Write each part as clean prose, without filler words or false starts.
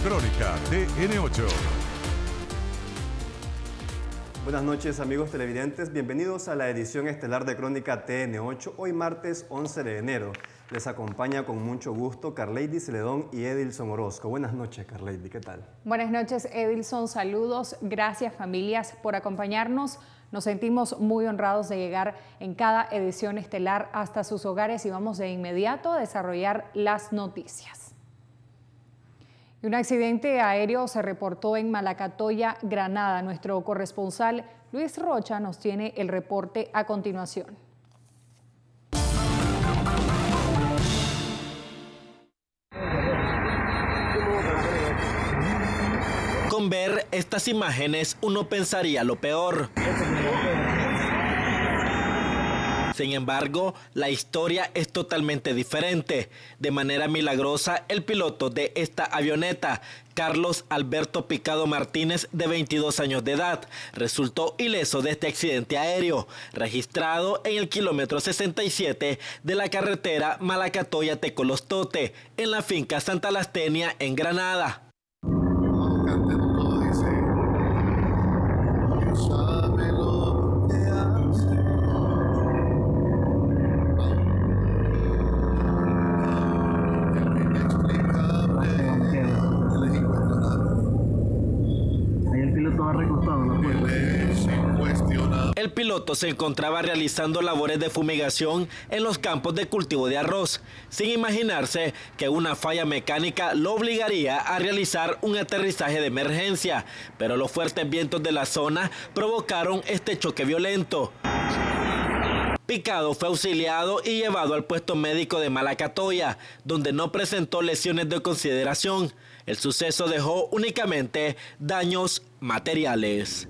Crónica TN8. Buenas noches, amigos televidentes. Bienvenidos a la edición estelar de Crónica TN8, hoy martes 11 de enero. Les acompaña con mucho gusto Carleidy Celedón y Edilson Orozco. Buenas noches, Carleidy, ¿qué tal? Buenas noches, Edilson. Saludos. Gracias, familias, por acompañarnos. Nos sentimos muy honrados de llegar en cada edición estelar hasta sus hogares y vamos de inmediato a desarrollar las noticias. Un accidente aéreo se reportó en Malacatoya, Granada. Nuestro corresponsal Luis Rocha nos tiene el reporte a continuación. Con ver estas imágenes, uno pensaría lo peor. Sin embargo, la historia es totalmente diferente. De manera milagrosa, el piloto de esta avioneta, Carlos Alberto Picado Martínez, de 22 años de edad, resultó ileso de este accidente aéreo, registrado en el kilómetro 67 de la carretera Malacatoya-Tecolostote, en la finca Santa Lastenia, en Granada. El piloto se encontraba realizando labores de fumigación en los campos de cultivo de arroz, sin imaginarse que una falla mecánica lo obligaría a realizar un aterrizaje de emergencia, pero los fuertes vientos de la zona provocaron este choque violento. Picado fue auxiliado y llevado al puesto médico de Malacatoya, donde no presentó lesiones de consideración. El suceso dejó únicamente daños materiales.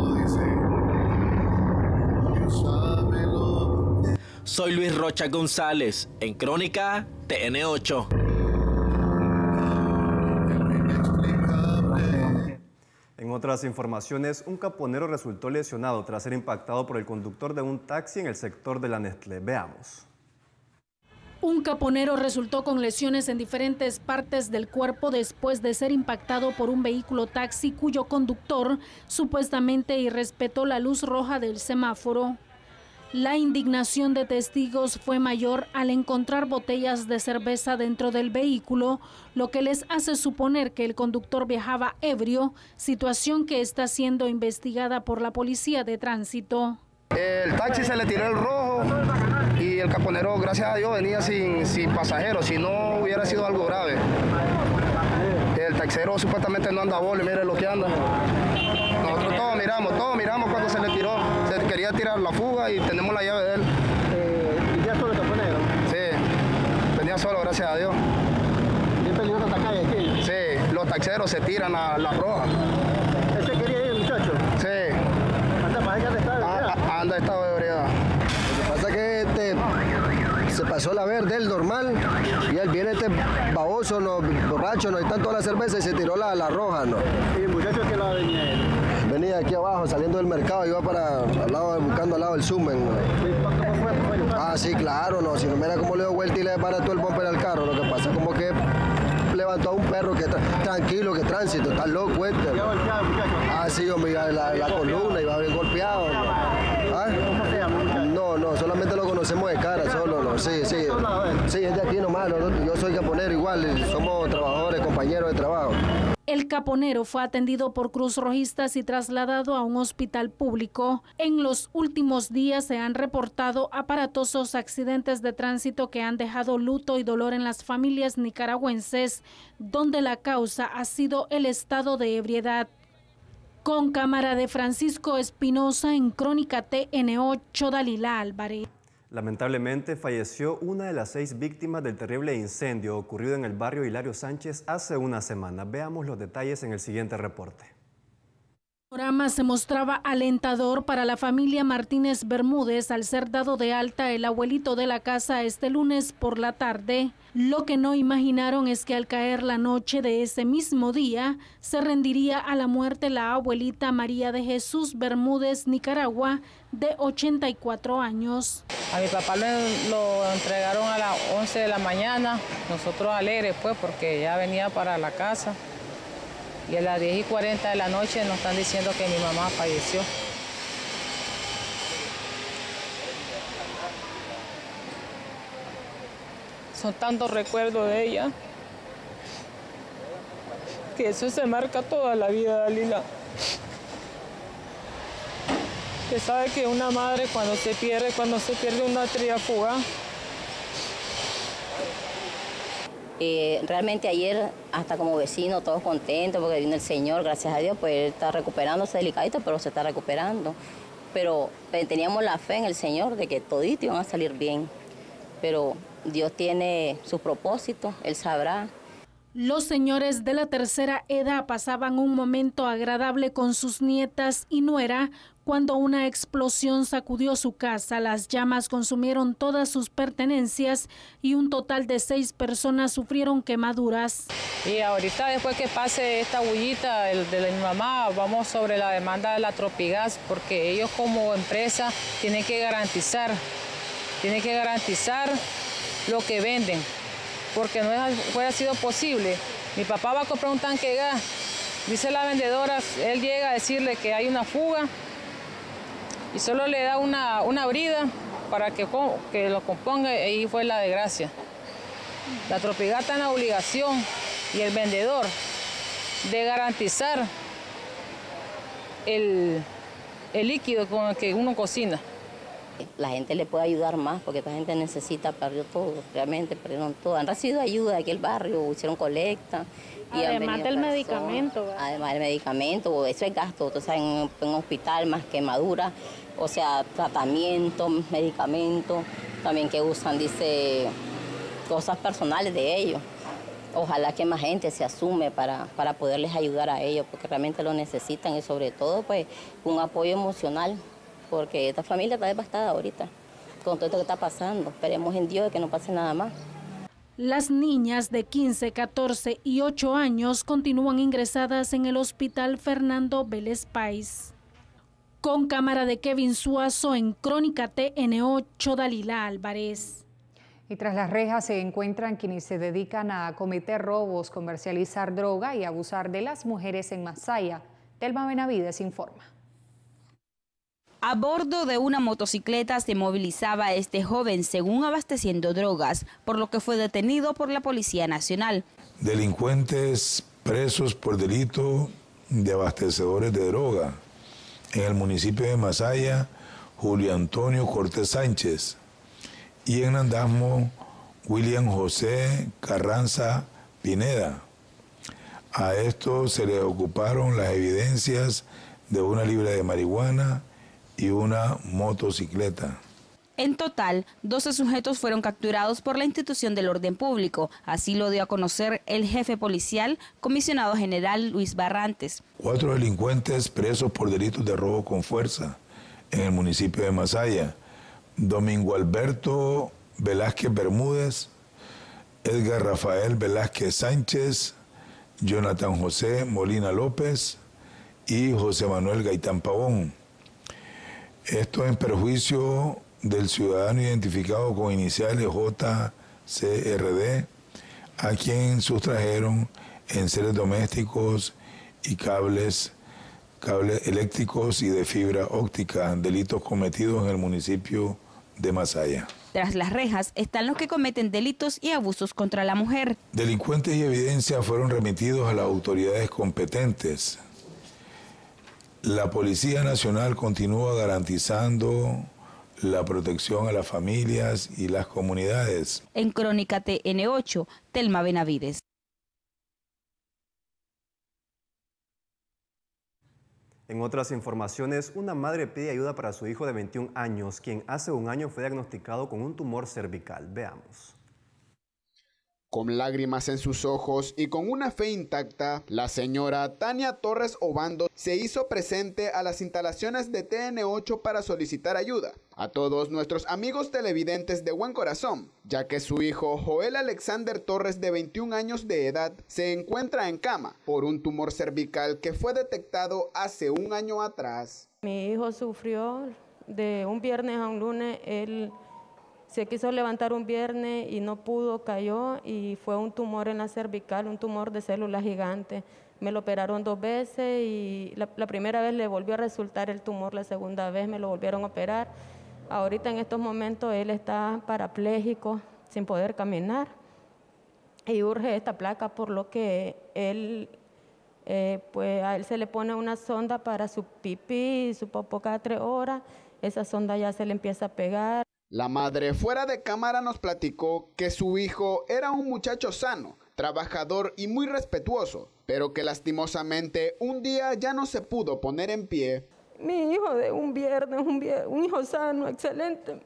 Soy Luis Rocha González, en Crónica TN8. En otras informaciones, un caponero resultó lesionado tras ser impactado por el conductor de un taxi en el sector de la Nestlé. Veamos. Un caponero resultó con lesiones en diferentes partes del cuerpo después de ser impactado por un vehículo taxi cuyo conductor supuestamente irrespetó la luz roja del semáforo. La indignación de testigos fue mayor al encontrar botellas de cerveza dentro del vehículo, lo que les hace suponer que el conductor viajaba ebrio, situación que está siendo investigada por la policía de tránsito. El taxi se le tiró el rojo y el caponero, gracias a Dios, venía sin pasajeros, si no hubiera sido algo grave. El taxero supuestamente no anda bole, mire lo que anda. Nosotros todos miramos cuando se le tiró, se quería tirar la fuga y tenemos la llave de él. ¿Ya solo el caponero? Sí, venía solo, gracias a Dios. ¿Y es peligroso esta calle aquí? Sí, los taxeros se tiran a la roja. ¿Ese quería ir, muchacho? Sí. Anda estado de ebriedad. Lo que pasa es que se pasó la verde, el normal, y él viene baboso, no, borracho, no hay tanto la cerveza y se tiró la roja, ¿no? ¿Y el muchacho que la venía él? Venía aquí abajo, saliendo del mercado, iba para al lado, buscando al lado del Sumen, ¿no? Ah, sí, claro, no, si no mira cómo le dio vuelta y le para todo el bumper al carro, lo que pasa es como que levantó a un perro que tranquilo, que tránsito, está loco este. Ah, sí, hombre, la columna iba bien golpeado. ¿No? ¿Ah? No, solamente lo conocemos de cara, solo, no, sí, es de aquí nomás, yo soy caponero igual, somos trabajadores, compañeros de trabajo. El caponero fue atendido por Cruz Rojistas y trasladado a un hospital público. En los últimos días se han reportado aparatosos accidentes de tránsito que han dejado luto y dolor en las familias nicaragüenses, donde la causa ha sido el estado de ebriedad. Con cámara de Francisco Espinosa, en Crónica TN8, Dalila Álvarez. Lamentablemente falleció una de las 6 víctimas del terrible incendio ocurrido en el barrio Hilario Sánchez hace una semana. Veamos los detalles en el siguiente reporte. El panorama se mostraba alentador para la familia Martínez Bermúdez al ser dado de alta el abuelito de la casa este lunes por la tarde. Lo que no imaginaron es que al caer la noche de ese mismo día se rendiría a la muerte la abuelita María de Jesús Bermúdez Nicaragua, de 84 años. A mi papá lo entregaron a las 11 de la mañana, nosotros alegres pues porque ya venía para la casa. Y a las 10:40 de la noche nos están diciendo que mi mamá falleció. Son tantos recuerdos de ella que eso se marca toda la vida, Dalila. Que sabe que una madre cuando se pierde una tríafuga. Realmente ayer, hasta como vecino, todos contentos porque vino el Señor, gracias a Dios, pues él está recuperándose delicadito, pero se está recuperando. Pero teníamos la fe en el Señor de que toditos iban a salir bien. Pero Dios tiene sus propósitos, Él sabrá. Los señores de la tercera edad pasaban un momento agradable con sus nietas y nuera cuando una explosión sacudió su casa. Las llamas consumieron todas sus pertenencias y un total de 6 personas sufrieron quemaduras. Y ahorita, después que pase esta bullita de mi mamá, vamos sobre la demanda de la Tropigas, porque ellos como empresa tienen que garantizar lo que venden, porque no hubiera sido posible. Mi papá va a comprar un tanque de gas, dice la vendedora, él llega a decirle que hay una fuga y solo le da una brida para que lo componga, y ahí fue la desgracia. La Tropigas está en la obligación y el vendedor de garantizar el líquido con el que uno cocina. La gente le puede ayudar más porque esta gente necesita, perdió todo, realmente perdieron todo. Han recibido ayuda de aquí el barrio, hicieron colecta. Además del medicamento. Además del medicamento, eso es gasto, o sea, en un hospital más quemadura, o sea, tratamiento, medicamento, también que usan, dice, cosas personales de ellos. Ojalá que más gente se asume para poderles ayudar a ellos, porque realmente lo necesitan y sobre todo, pues, un apoyo emocional. Porque esta familia está devastada ahorita, con todo esto que está pasando. Esperemos en Dios que no pase nada más. Las niñas de 15, 14 y 8 años continúan ingresadas en el Hospital Fernando Vélez Páez. Con cámara de Kevin Suazo en Crónica TN8, Dalila Álvarez. Y tras las rejas se encuentran quienes se dedican a cometer robos, comercializar droga y abusar de las mujeres en Masaya. Telma Benavides informa. A bordo de una motocicleta se movilizaba a este joven, según abasteciendo drogas, por lo que fue detenido por la Policía Nacional. Delincuentes presos por delito de abastecedores de droga. En el municipio de Masaya, Julio Antonio Cortés Sánchez. Y en Nandasmo, William José Carranza Pineda. A esto se le ocuparon las evidencias de una libra de marihuana y una motocicleta. En total, 12 sujetos fueron capturados por la institución del orden público. Así lo dio a conocer el jefe policial, comisionado general Luis Barrantes. 4 delincuentes presos por delitos de robo con fuerza en el municipio de Masaya. Domingo Alberto Velázquez Bermúdez, Edgar Rafael Velázquez Sánchez, Jonathan José Molina López y José Manuel Gaitán Pavón. Esto en perjuicio del ciudadano identificado con iniciales JCRD, a quien sustrajeron enseres domésticos y cables eléctricos y de fibra óptica, delitos cometidos en el municipio de Masaya. Tras las rejas están los que cometen delitos y abusos contra la mujer. Delincuentes y evidencia fueron remitidos a las autoridades competentes. La Policía Nacional continúa garantizando la protección a las familias y las comunidades. En Crónica TN8, Telma Benavides. En otras informaciones, una madre pide ayuda para su hijo de 21 años, quien hace un año fue diagnosticado con un tumor cervical. Veamos. Con lágrimas en sus ojos y con una fe intacta, la señora Tania Torres Obando se hizo presente a las instalaciones de TN8 para solicitar ayuda a todos nuestros amigos televidentes de buen corazón, ya que su hijo Joel Alexander Torres, de 21 años de edad, se encuentra en cama por un tumor cervical que fue detectado hace un año atrás. Mi hijo sufrió de un viernes a un lunes, él Se quiso levantar un viernes y no pudo, cayó y fue un tumor en la cervical, un tumor de células gigantes. Me lo operaron 2 veces y la primera vez le volvió a resultar el tumor, la segunda vez me lo volvieron a operar. Ahorita en estos momentos él está parapléjico, sin poder caminar y urge esta placa, por lo que él, pues a él se le pone una sonda para su pipí y su popó cada 3 horas. Esa sonda ya se le empieza a pegar. La madre fuera de cámara nos platicó que su hijo era un muchacho sano, trabajador y muy respetuoso, pero que lastimosamente un día ya no se pudo poner en pie. Mi hijo de un viernes, un hijo sano, excelente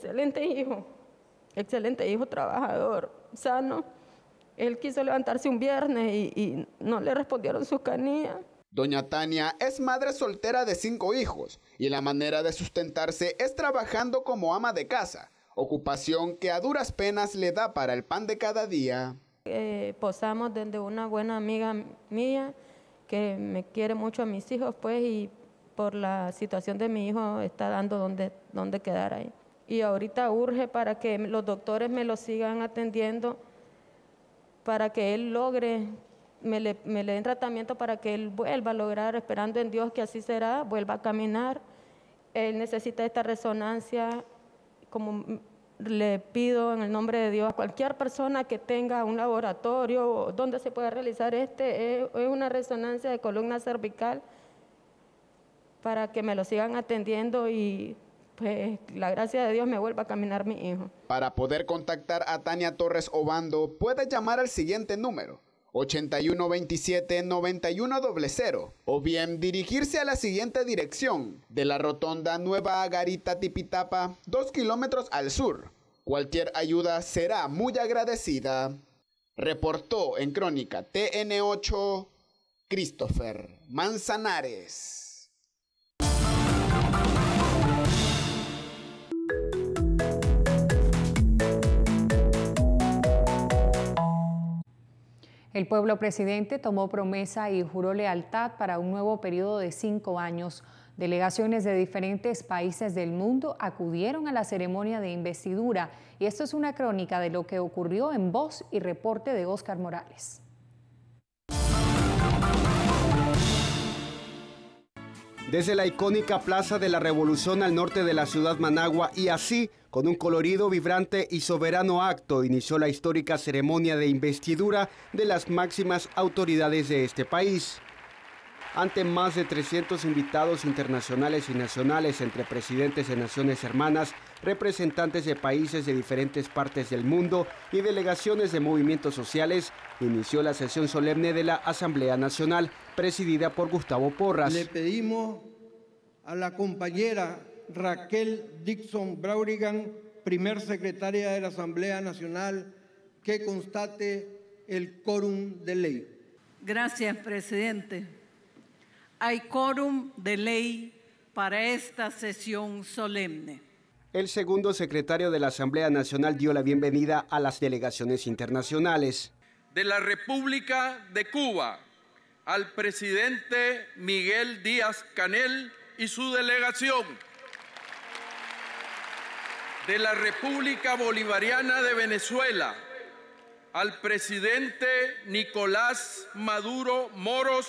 hijo trabajador, sano. Él quiso levantarse un viernes y no le respondieron sus canillas. Doña Tania es madre soltera de 5 hijos y la manera de sustentarse es trabajando como ama de casa, ocupación que a duras penas le da para el pan de cada día. Posamos desde una buena amiga mía que me quiere mucho a mis hijos, pues, y por la situación de mi hijo está dando donde quedar ahí. Y ahorita urge para que los doctores me lo sigan atendiendo, para que él logre, me le den tratamiento para que él vuelva a lograr, esperando en Dios que así será, vuelva a caminar. Él necesita esta resonancia, como le pido en el nombre de Dios a cualquier persona que tenga un laboratorio donde se pueda realizar es una resonancia de columna cervical, para que me lo sigan atendiendo y pues la gracia de Dios me vuelva a caminar mi hijo. Para poder contactar a Tania Torres Obando, puede llamar al siguiente número: 8127-9100, o bien dirigirse a la siguiente dirección: de la rotonda Nueva Garita Tipitapa, 2 kilómetros al sur. Cualquier ayuda será muy agradecida. Reportó en Crónica TN8, Christopher Manzanares. El pueblo presidente tomó promesa y juró lealtad para un nuevo periodo de 5 años. Delegaciones de diferentes países del mundo acudieron a la ceremonia de investidura y esto es una crónica de lo que ocurrió en voz y reporte de Óscar Morales. Desde la icónica Plaza de la Revolución al norte de la ciudad Managua y así, con un colorido, vibrante y soberano acto, inició la histórica ceremonia de investidura de las máximas autoridades de este país. Ante más de 300 invitados internacionales y nacionales, entre presidentes de naciones hermanas, representantes de países de diferentes partes del mundo y delegaciones de movimientos sociales, inició la sesión solemne de la Asamblea Nacional, presidida por Gustavo Porras. Le pedimos a la compañera Raquel Dixon Braurigan, primer secretaria de la Asamblea Nacional, que constate el quórum de ley. Gracias, presidente. Hay quórum de ley para esta sesión solemne. El segundo secretario de la Asamblea Nacional dio la bienvenida a las delegaciones internacionales. De la República de Cuba, al presidente Miguel Díaz-Canel y su delegación. De la República Bolivariana de Venezuela, al presidente Nicolás Maduro Moros.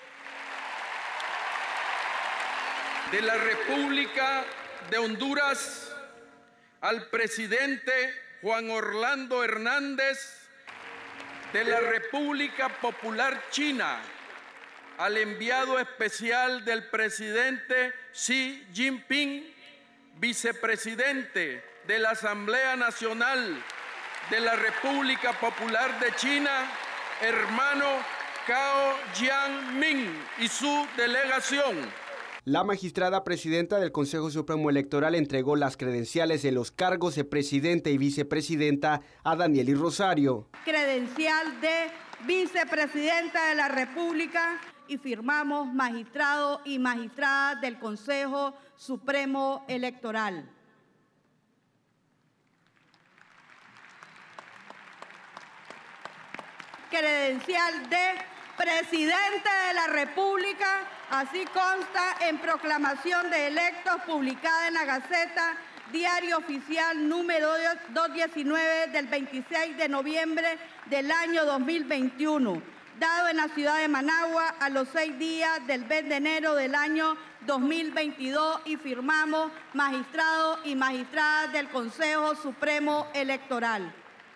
De la República de Honduras, al presidente Juan Orlando Hernández. De la República Popular China, al enviado especial del presidente Xi Jinping, vicepresidente de la Asamblea Nacional de la República Popular de China, hermano Cao Jianmin y su delegación. La magistrada presidenta del Consejo Supremo Electoral entregó las credenciales de los cargos de presidente y vicepresidenta a Daniely Rosario. Credencial de vicepresidenta de la República y firmamos magistrado y magistrada del Consejo Supremo Electoral. Credencial de presidente de la República, así consta en proclamación de electos publicada en la Gaceta Diario Oficial número 219 del 26 de noviembre del año 2021, dado en la ciudad de Managua a los 6 días del mes de enero del año 2022 y firmamos magistrados y magistradas del Consejo Supremo Electoral.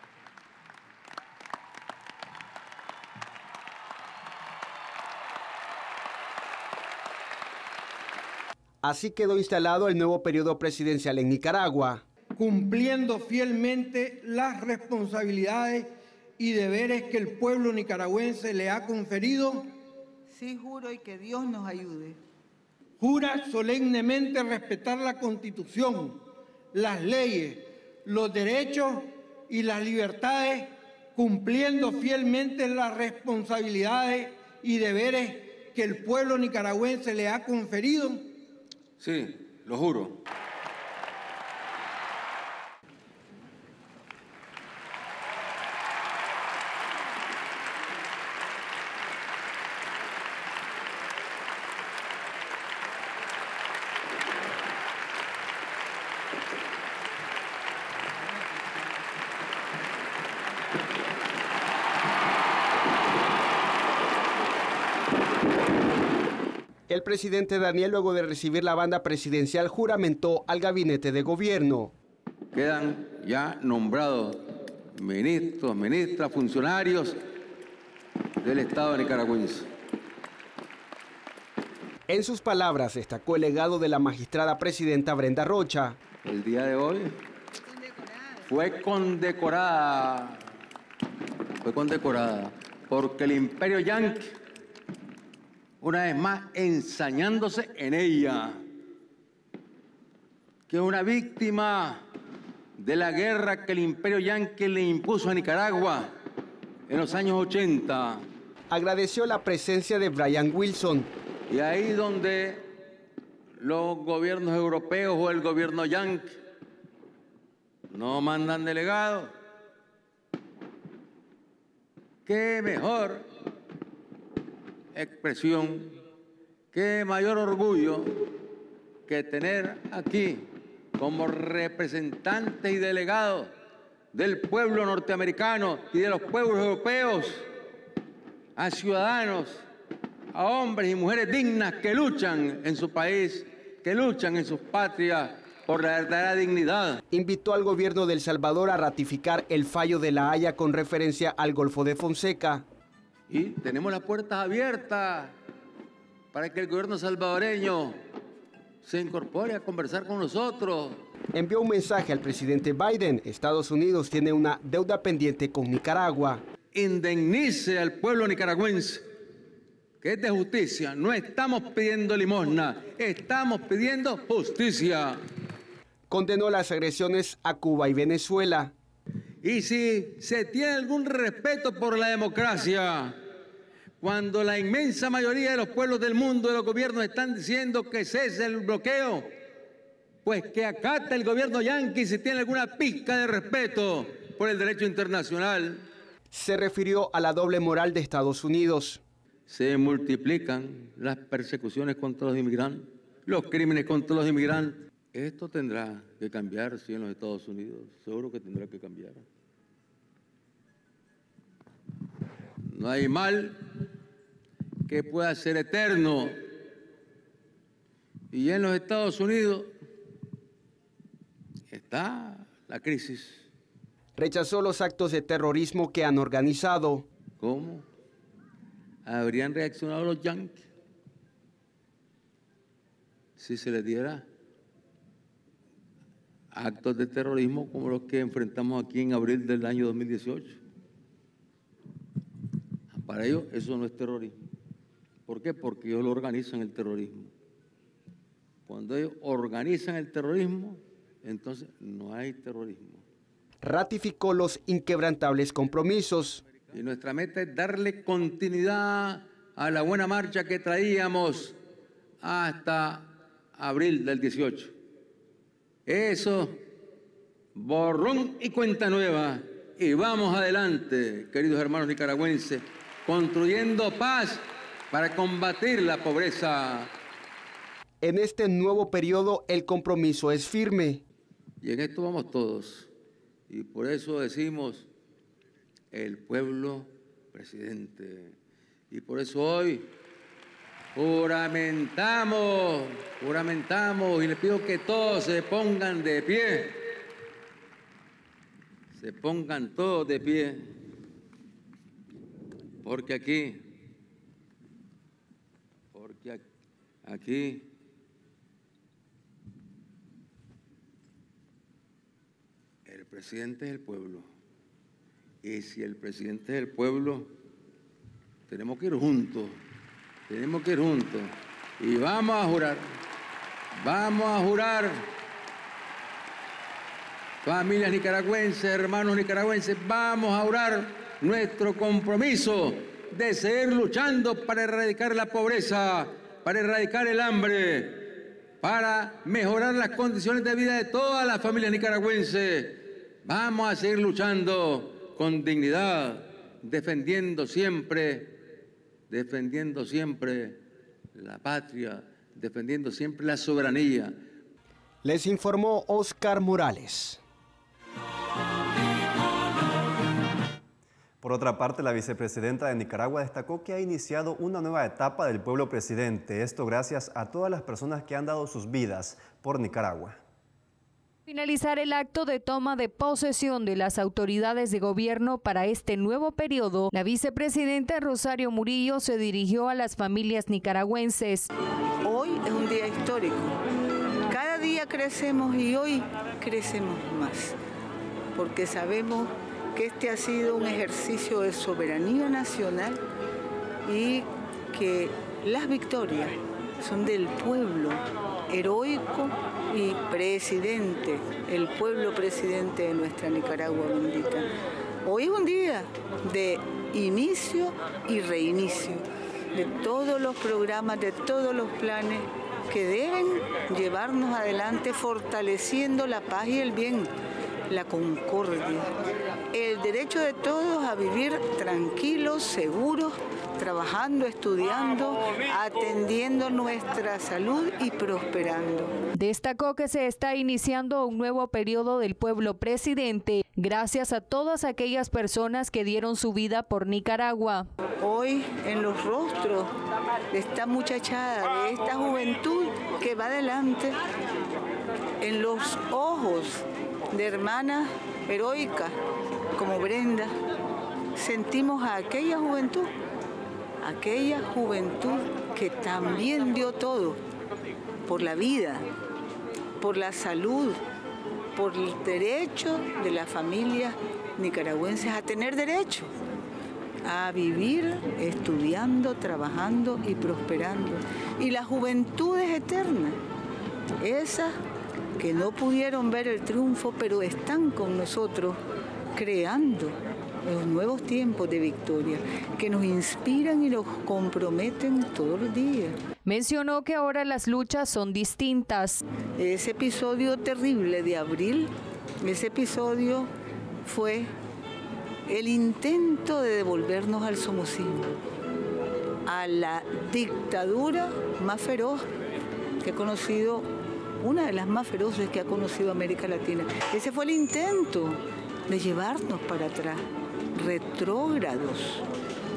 Así quedó instalado el nuevo periodo presidencial en Nicaragua. Cumpliendo fielmente las responsabilidades y deberes que el pueblo nicaragüense le ha conferido. Sí, juro y que Dios nos ayude. Jura solemnemente respetar la Constitución, las leyes, los derechos y las libertades, cumpliendo fielmente las responsabilidades y deberes que el pueblo nicaragüense le ha conferido. Sí, lo juro. El presidente Daniel, luego de recibir la banda presidencial, juramentó al gabinete de gobierno. Quedan ya nombrados ministros, ministras, funcionarios del Estado nicaragüense. En sus palabras destacó el legado de la magistrada presidenta Brenda Rocha. El día de hoy fue condecorada porque el imperio yanqui, una vez más ensañándose en ella, que es una víctima de la guerra que el imperio yanqui le impuso a Nicaragua en los años 80. Agradeció la presencia de Brian Wilson. Y ahí donde los gobiernos europeos o el gobierno yanqui no mandan delegados, qué mejor expresión, qué mayor orgullo que tener aquí como representantes y delegados del pueblo norteamericano y de los pueblos europeos a ciudadanos, a hombres y mujeres dignas que luchan en su país, que luchan en sus patrias por la verdadera dignidad. Invitó al gobierno de El Salvador a ratificar el fallo de La Haya con referencia al Golfo de Fonseca. Y tenemos las puertas abiertas para que el gobierno salvadoreño se incorpore a conversar con nosotros. Envió un mensaje al presidente Biden. Estados Unidos tiene una deuda pendiente con Nicaragua. Indemnice al pueblo nicaragüense, que es de justicia. No estamos pidiendo limosna, estamos pidiendo justicia. Condenó las agresiones a Cuba y Venezuela. Y si se tiene algún respeto por la democracia, cuando la inmensa mayoría de los pueblos del mundo, de los gobiernos, están diciendo que cese el bloqueo, pues que acate el gobierno yanqui si tiene alguna pizca de respeto por el derecho internacional. Se refirió a la doble moral de Estados Unidos. Se multiplican las persecuciones contra los inmigrantes, los crímenes contra los inmigrantes. Esto tendrá que cambiar, sí, en los Estados Unidos. Seguro que tendrá que cambiar. No hay mal que pueda ser eterno. Y en los Estados Unidos está la crisis. Rechazó los actos de terrorismo que han organizado. ¿Cómo habrían reaccionado los yanquis si se les diera actos de terrorismo como los que enfrentamos aquí en abril del año 2018? Para ellos eso no es terrorismo. ¿Por qué? Porque ellos lo organizan el terrorismo. Cuando ellos organizan el terrorismo, entonces no hay terrorismo. Ratificó los inquebrantables compromisos. Y nuestra meta es darle continuidad a la buena marcha que traíamos hasta abril del 18. Eso, borrón y cuenta nueva. Y vamos adelante, queridos hermanos nicaragüenses, construyendo paz para combatir la pobreza. En este nuevo periodo, el compromiso es firme. Y en esto vamos todos. Y por eso decimos el pueblo presidente. Y por eso hoy juramentamos y les pido que todos se pongan de pie. Se pongan todos de pie. Porque aquí el presidente es el pueblo. Y si el presidente es el pueblo, tenemos que ir juntos. Y vamos a jurar, familias nicaragüenses, hermanos nicaragüenses, vamos a jurar nuestro compromiso de seguir luchando para erradicar la pobreza, para erradicar el hambre, para mejorar las condiciones de vida de todas las familias nicaragüenses. Vamos a seguir luchando con dignidad, defendiendo siempre la patria, defendiendo siempre la soberanía. Les informó Oscar Morales. Por otra parte, la vicepresidenta de Nicaragua destacó que ha iniciado una nueva etapa del pueblo presidente. Esto gracias a todas las personas que han dado sus vidas por Nicaragua. Finalizar el acto de toma de posesión de las autoridades de gobierno para este nuevo periodo, la vicepresidenta Rosario Murillo se dirigió a las familias nicaragüenses. Hoy es un día histórico. Cada día crecemos y hoy crecemos más, porque sabemos que este ha sido un ejercicio de soberanía nacional y que las victorias son del pueblo heroico y presidente, el pueblo presidente de nuestra Nicaragua bendita. Hoy es un día de inicio y reinicio de todos los programas, de todos los planes que deben llevarnos adelante fortaleciendo la paz y el bien, la concordia, el derecho de todos a vivir tranquilos, seguros, trabajando, estudiando, atendiendo nuestra salud y prosperando. Destacó que se está iniciando un nuevo periodo del pueblo presidente gracias a todas aquellas personas que dieron su vida por Nicaragua. Hoy en los rostros de esta muchachada, de esta juventud que va adelante, en los ojos de hermanas heroicas como Brenda, sentimos a aquella juventud que también dio todo por la vida, por la salud, por el derecho de las familias nicaragüenses a tener derecho a vivir estudiando, trabajando y prosperando. Y la juventud es eterna, esas que no pudieron ver el triunfo, pero están con nosotros creando los nuevos tiempos de victoria, que nos inspiran y nos comprometen todos los días. Mencionó que ahora las luchas son distintas. Ese episodio terrible de abril, ese episodio fue el intento de devolvernos al somocismo, a la dictadura más feroz que ha conocido, una de las más feroces que ha conocido América Latina. Ese fue el intento de llevarnos para atrás, retrógrados,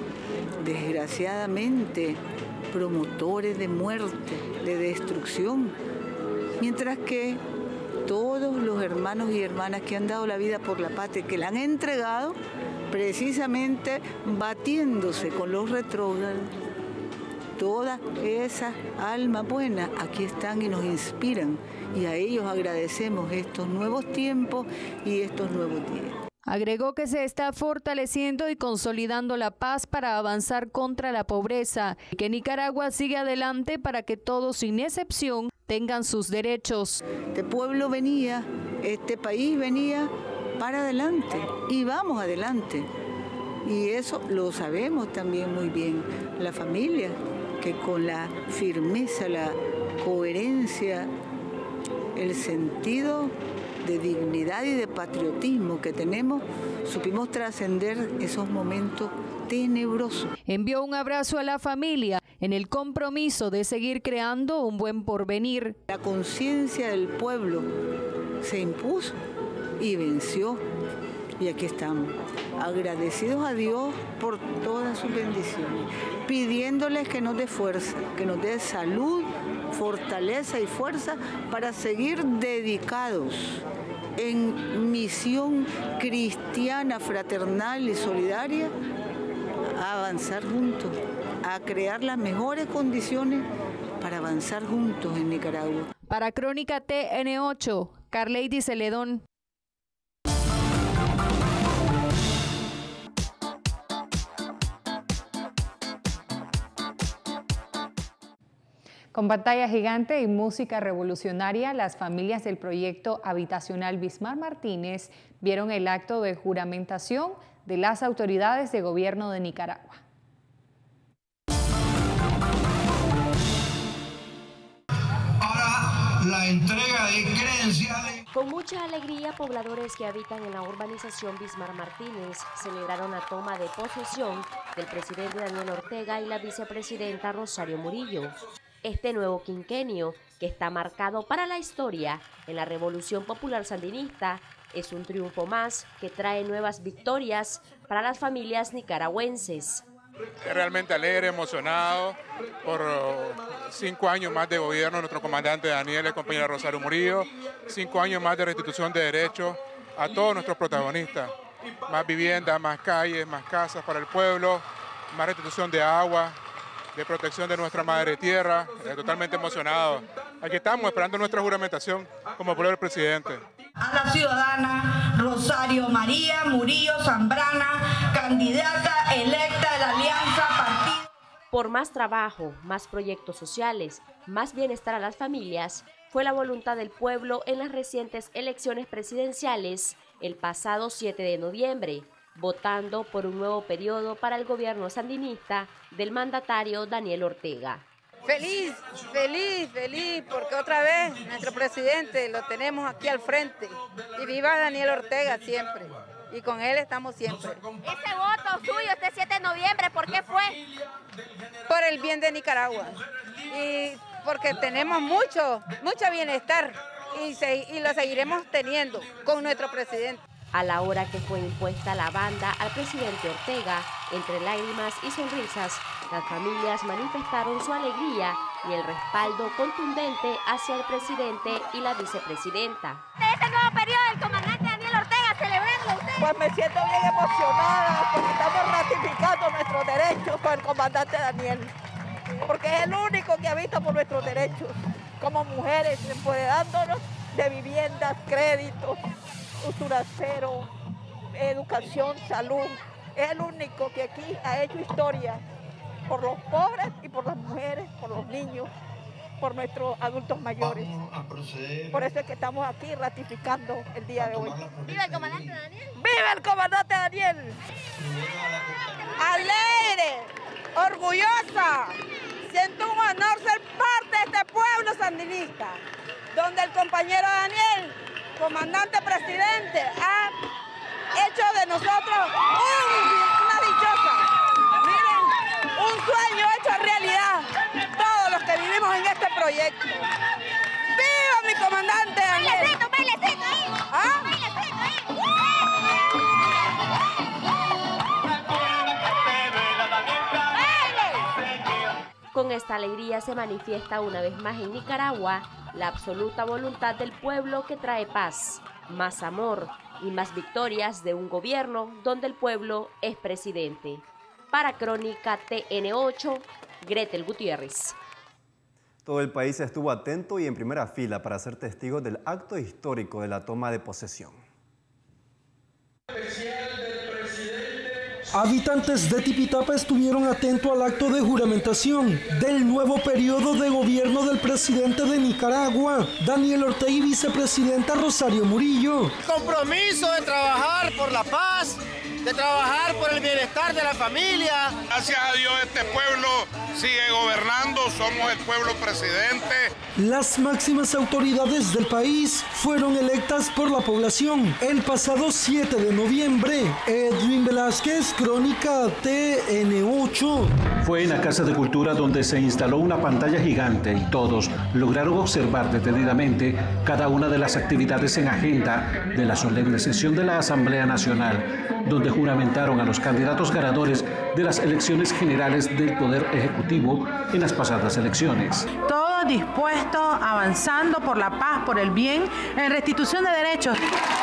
desgraciadamente promotores de muerte, de destrucción, mientras que todos los hermanos y hermanas que han dado la vida por la patria, que la han entregado precisamente batiéndose con los retrógrados, todas esas almas buenas aquí están y nos inspiran, y a ellos agradecemos estos nuevos tiempos y estos nuevos días. Agregó que se está fortaleciendo y consolidando la paz para avanzar contra la pobreza y que Nicaragua sigue adelante para que todos, sin excepción, tengan sus derechos. Este pueblo venía, este país venía para adelante y vamos adelante. Y eso lo sabemos también muy bien. La familia, que con la firmeza, la coherencia, el sentido de dignidad y de patriotismo que tenemos, supimos trascender esos momentos tenebrosos. Envió un abrazo a la familia en el compromiso de seguir creando un buen porvenir. La conciencia del pueblo se impuso y venció. Y aquí estamos, agradecidos a Dios por todas sus bendiciones, pidiéndoles que nos dé fuerza, que nos dé salud, fortaleza y fuerza para seguir dedicados en misión cristiana, fraternal y solidaria, a avanzar juntos, a crear las mejores condiciones para avanzar juntos en Nicaragua. Para Crónica TN8, Carleidy Celedón. Con pantalla gigante y música revolucionaria, las familias del proyecto habitacional Bismar Martínez vieron el acto de juramentación de las autoridades de gobierno de Nicaragua. Para la entrega de credenciales. Con mucha alegría, pobladores que habitan en la urbanización Bismar Martínez celebraron la toma de posesión del presidente Daniel Ortega y la vicepresidenta Rosario Murillo. Este nuevo quinquenio, que está marcado para la historia en la Revolución Popular Sandinista, es un triunfo más que trae nuevas victorias para las familias nicaragüenses. Realmente alegre, emocionado por 5 años más de gobierno de nuestro comandante Daniel y compañera Rosario Murillo, 5 años más de restitución de derechos a todos nuestros protagonistas, más viviendas, más calles, más casas para el pueblo, más restitución de agua, de protección de nuestra madre tierra. Totalmente emocionado. Aquí estamos esperando nuestra juramentación como pueblo del presidente. A la ciudadana Rosario María Murillo Zambrana, candidata electa de la Alianza Partido. Por más trabajo, más proyectos sociales, más bienestar a las familias, fue la voluntad del pueblo en las recientes elecciones presidenciales el pasado 7 de noviembre, votando por un nuevo periodo para el gobierno sandinista del mandatario Daniel Ortega. Feliz, feliz, feliz, porque otra vez nuestro presidente lo tenemos aquí al frente. Y viva Daniel Ortega siempre, y con él estamos siempre. Ese voto suyo este 7 de noviembre, ¿por qué fue? Por el bien de Nicaragua, y porque tenemos mucho bienestar, y lo seguiremos teniendo con nuestro presidente. A la hora que fue impuesta la banda al presidente Ortega, entre lágrimas y sonrisas, las familias manifestaron su alegría y el respaldo contundente hacia el presidente y la vicepresidenta. De este nuevo periodo del comandante Daniel Ortega, celebrarlo usted. Pues me siento bien emocionada porque estamos ratificando nuestros derechos con el comandante Daniel, porque es el único que ha visto por nuestros derechos como mujeres, empoderándonos de viviendas, créditos, usura cero, educación, salud. Es el único que aquí ha hecho historia por los pobres y por las mujeres, por los niños, por nuestros adultos mayores. Por eso es que estamos aquí ratificando el día de hoy. ¡Viva el comandante Daniel! ¡Viva el comandante Daniel! Alegre, orgullosa, siento un honor ser parte de este pueblo sandinista, donde el compañero Daniel, comandante presidente, ha hecho de nosotros una dichosa. Miren, un sueño hecho realidad, todos los que vivimos en este proyecto. ¡Viva mi comandante Daniel! ¡Bailecito ahí! ¿Ah? ¡Bailecito ahí! Con esta alegría se manifiesta una vez más en Nicaragua la absoluta voluntad del pueblo que trae paz, más amor y más victorias de un gobierno donde el pueblo es presidente. Para Crónica TN8, Gretel Gutiérrez. Todo el país estuvo atento y en primera fila para ser testigos del acto histórico de la toma de posesión. Habitantes de Tipitapa estuvieron atentos al acto de juramentación del nuevo periodo de gobierno del presidente de Nicaragua, Daniel Ortega, y vicepresidenta Rosario Murillo. Compromiso de trabajar por la paz, de trabajar por el bienestar de la familia. Gracias a Dios este pueblo sigue gobernando, somos el pueblo presidente. Las máximas autoridades del país fueron electas por la población el pasado 7 de noviembre. Edwin Velázquez, Crónica TN8. Fue en la Casa de Cultura donde se instaló una pantalla gigante y todos lograron observar detenidamente cada una de las actividades en agenda de la solemne sesión de la Asamblea Nacional, donde juramentaron a los candidatos ganadores de las elecciones generales del Poder Ejecutivo en las pasadas elecciones. Todos dispuestos, avanzando por la paz, por el bien, en restitución de derechos.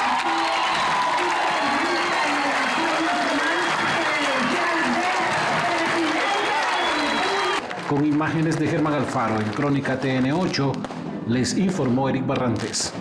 Con imágenes de Germán Alfaro en Crónica TN8, les informó Eric Barrantes.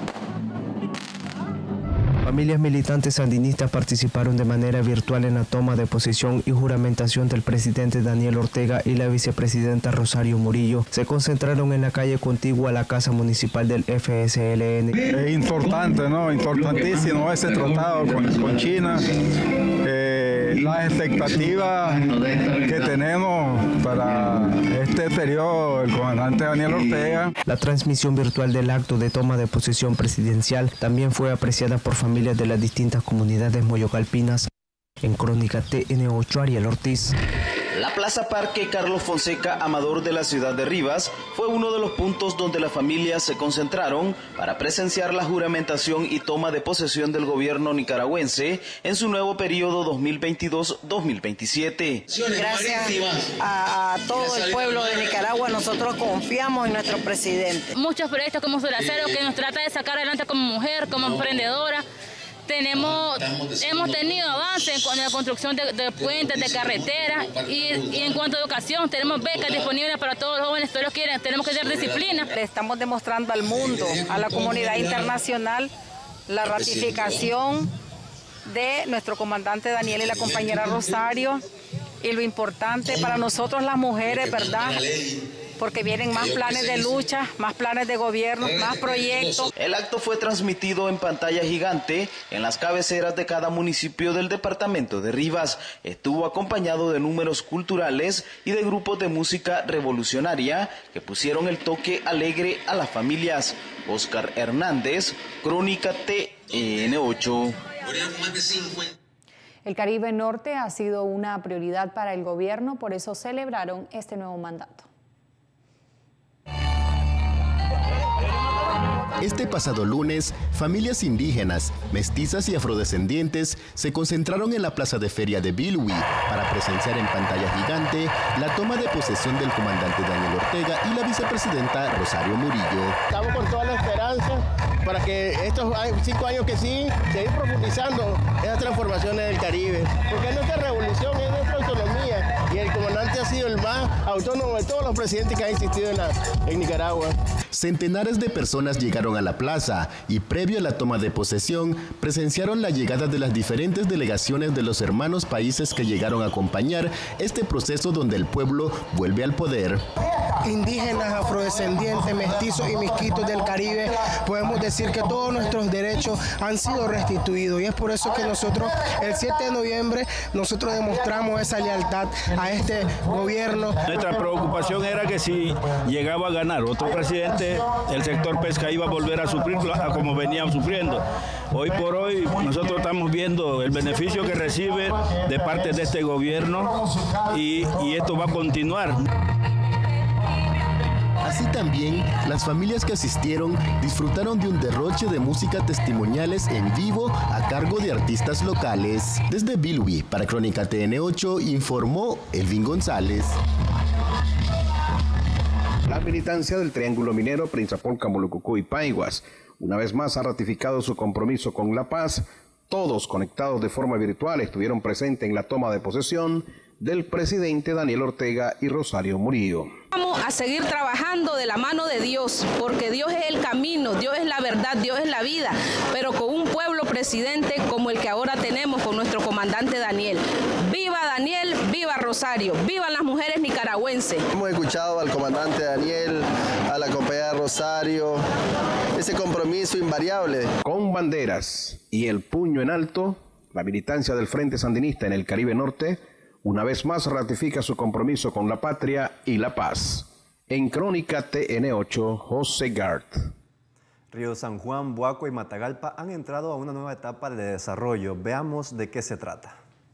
Familias militantes sandinistas participaron de manera virtual en la toma de posesión y juramentación del presidente Daniel Ortega y la vicepresidenta Rosario Murillo. Se concentraron en la calle contigua a la Casa Municipal del FSLN. Es importante, ¿no? Importantísimo ese tratado con China. Las expectativas que tenemos para este periodo del comandante Daniel Ortega. La transmisión virtual del acto de toma de posesión presidencial también fue apreciada por familias de las distintas comunidades moyogalpinas. En Crónica TN8, Ariel Ortiz. La Plaza Parque Carlos Fonseca Amador de la ciudad de Rivas fue uno de los puntos donde las familias se concentraron para presenciar la juramentación y toma de posesión del gobierno nicaragüense en su nuevo periodo 2022-2027. Gracias a todo el pueblo de Nicaragua, nosotros confiamos en nuestro presidente. Muchos proyectos como Suracero que nos trata de sacar adelante como mujer, como emprendedora. Hemos tenido avances en la construcción de puentes, de carreteras y en cuanto a educación tenemos becas disponibles para todos los jóvenes, todos los quieren, tenemos que tener disciplina. Le estamos demostrando al mundo, a la comunidad internacional, la ratificación de nuestro comandante Daniel y la compañera Rosario y lo importante para nosotros las mujeres, ¿verdad? Porque vienen más planes de lucha, más planes de gobierno, más proyectos. El acto fue transmitido en pantalla gigante en las cabeceras de cada municipio del departamento de Rivas. Estuvo acompañado de números culturales y de grupos de música revolucionaria que pusieron el toque alegre a las familias. Oscar Hernández, Crónica TN8. El Caribe Norte ha sido una prioridad para el gobierno, por eso celebraron este nuevo mandato. Este pasado lunes, familias indígenas, mestizas y afrodescendientes se concentraron en la plaza de feria de Bilwi para presenciar en pantalla gigante la toma de posesión del comandante Daniel Ortega y la vicepresidenta Rosario Murillo. Estamos con toda la esperanza para que estos 5 años que siguen, seguir profundizando esas transformaciones del Caribe, porque es nuestra revolución, es nuestra autonomía, y el comandante ha sido el más autónomo de todos los presidentes que han existido en Nicaragua. Centenares de personas llegaron a la plaza y previo a la toma de posesión presenciaron la llegada de las diferentes delegaciones de los hermanos países que llegaron a acompañar este proceso donde el pueblo vuelve al poder. Indígenas, afrodescendientes, mestizos y misquitos del Caribe, podemos decir que todos nuestros derechos han sido restituidos y es por eso que nosotros el 7 de noviembre nosotros demostramos esa lealtad a este gobierno. Nuestra preocupación era que si llegaba a ganar otro presidente, el sector pesca iba a volver a sufrir como venía sufriendo. Hoy por hoy nosotros estamos viendo el beneficio que recibe de parte de este gobierno y esto va a continuar. Así también, las familias que asistieron disfrutaron de un derroche de música testimoniales en vivo a cargo de artistas locales. Desde Bilwi, para Crónica TN8, informó Elvin González. La militancia del Triángulo Minero, Prinzapolca, Molucucú y Paiguas, una vez más ha ratificado su compromiso con la paz. Todos conectados de forma virtual estuvieron presentes en la toma de posesión del presidente Daniel Ortega y Rosario Murillo. Vamos a seguir trabajando de la mano de Dios, porque Dios es el camino, Dios es la verdad, Dios es la vida, pero con un pueblo presidente como el que ahora tenemos con nuestro comandante Daniel. ¡Viva Daniel! ¡Viva Rosario! ¡Vivan las mujeres nicaragüenses! Hemos escuchado al comandante Daniel, a la compañera Rosario, ese compromiso invariable. Con banderas y el puño en alto, la militancia del Frente Sandinista en el Caribe Norte una vez más ratifica su compromiso con la patria y la paz. En Crónica TN8, José Gart. Río San Juan, Buaco y Matagalpa han entrado a una nueva etapa de desarrollo. Veamos de qué se trata.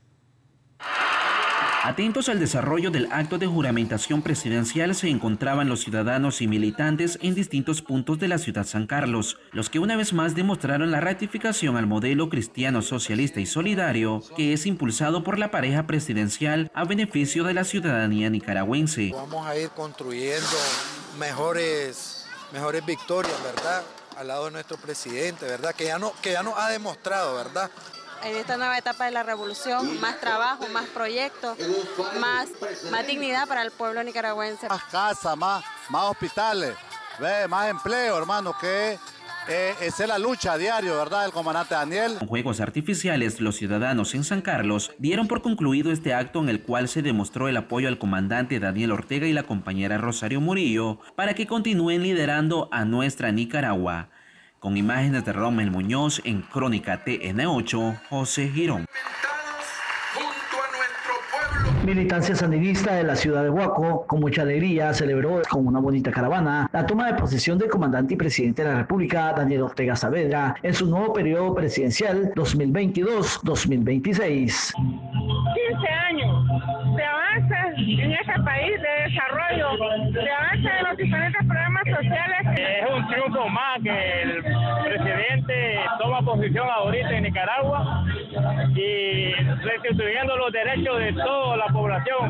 Atentos al desarrollo del acto de juramentación presidencial se encontraban los ciudadanos y militantes en distintos puntos de la ciudad San Carlos, los que una vez más demostraron la ratificación al modelo cristiano, socialista y solidario que es impulsado por la pareja presidencial a beneficio de la ciudadanía nicaragüense. Vamos a ir construyendo mejores victorias, ¿verdad? Al lado de nuestro presidente, ¿verdad? Que ya nos ha demostrado, ¿verdad? En esta nueva etapa de la revolución, más trabajo, más proyectos, más dignidad para el pueblo nicaragüense. Más casas, más hospitales, más empleo, hermano, que esa es la lucha a diario, ¿verdad?, del comandante Daniel. Con juegos artificiales, los ciudadanos en San Carlos dieron por concluido este acto en el cual se demostró el apoyo al comandante Daniel Ortega y la compañera Rosario Murillo para que continúen liderando a nuestra Nicaragua. Con imágenes de Rommel Muñoz en Crónica TN8, José Girón. Militancia sandinista de la ciudad de Buaco, con mucha alegría, celebró con una bonita caravana la toma de posesión del comandante y presidente de la República, Daniel Ortega Saavedra, en su nuevo periodo presidencial 2022-2026. 15 años de avance en este país, de desarrollo, de avance en los diferentes programas sociales. Es un triunfo más que el presidente toma posición ahorita en Nicaragua y restituyendo los derechos de toda la población.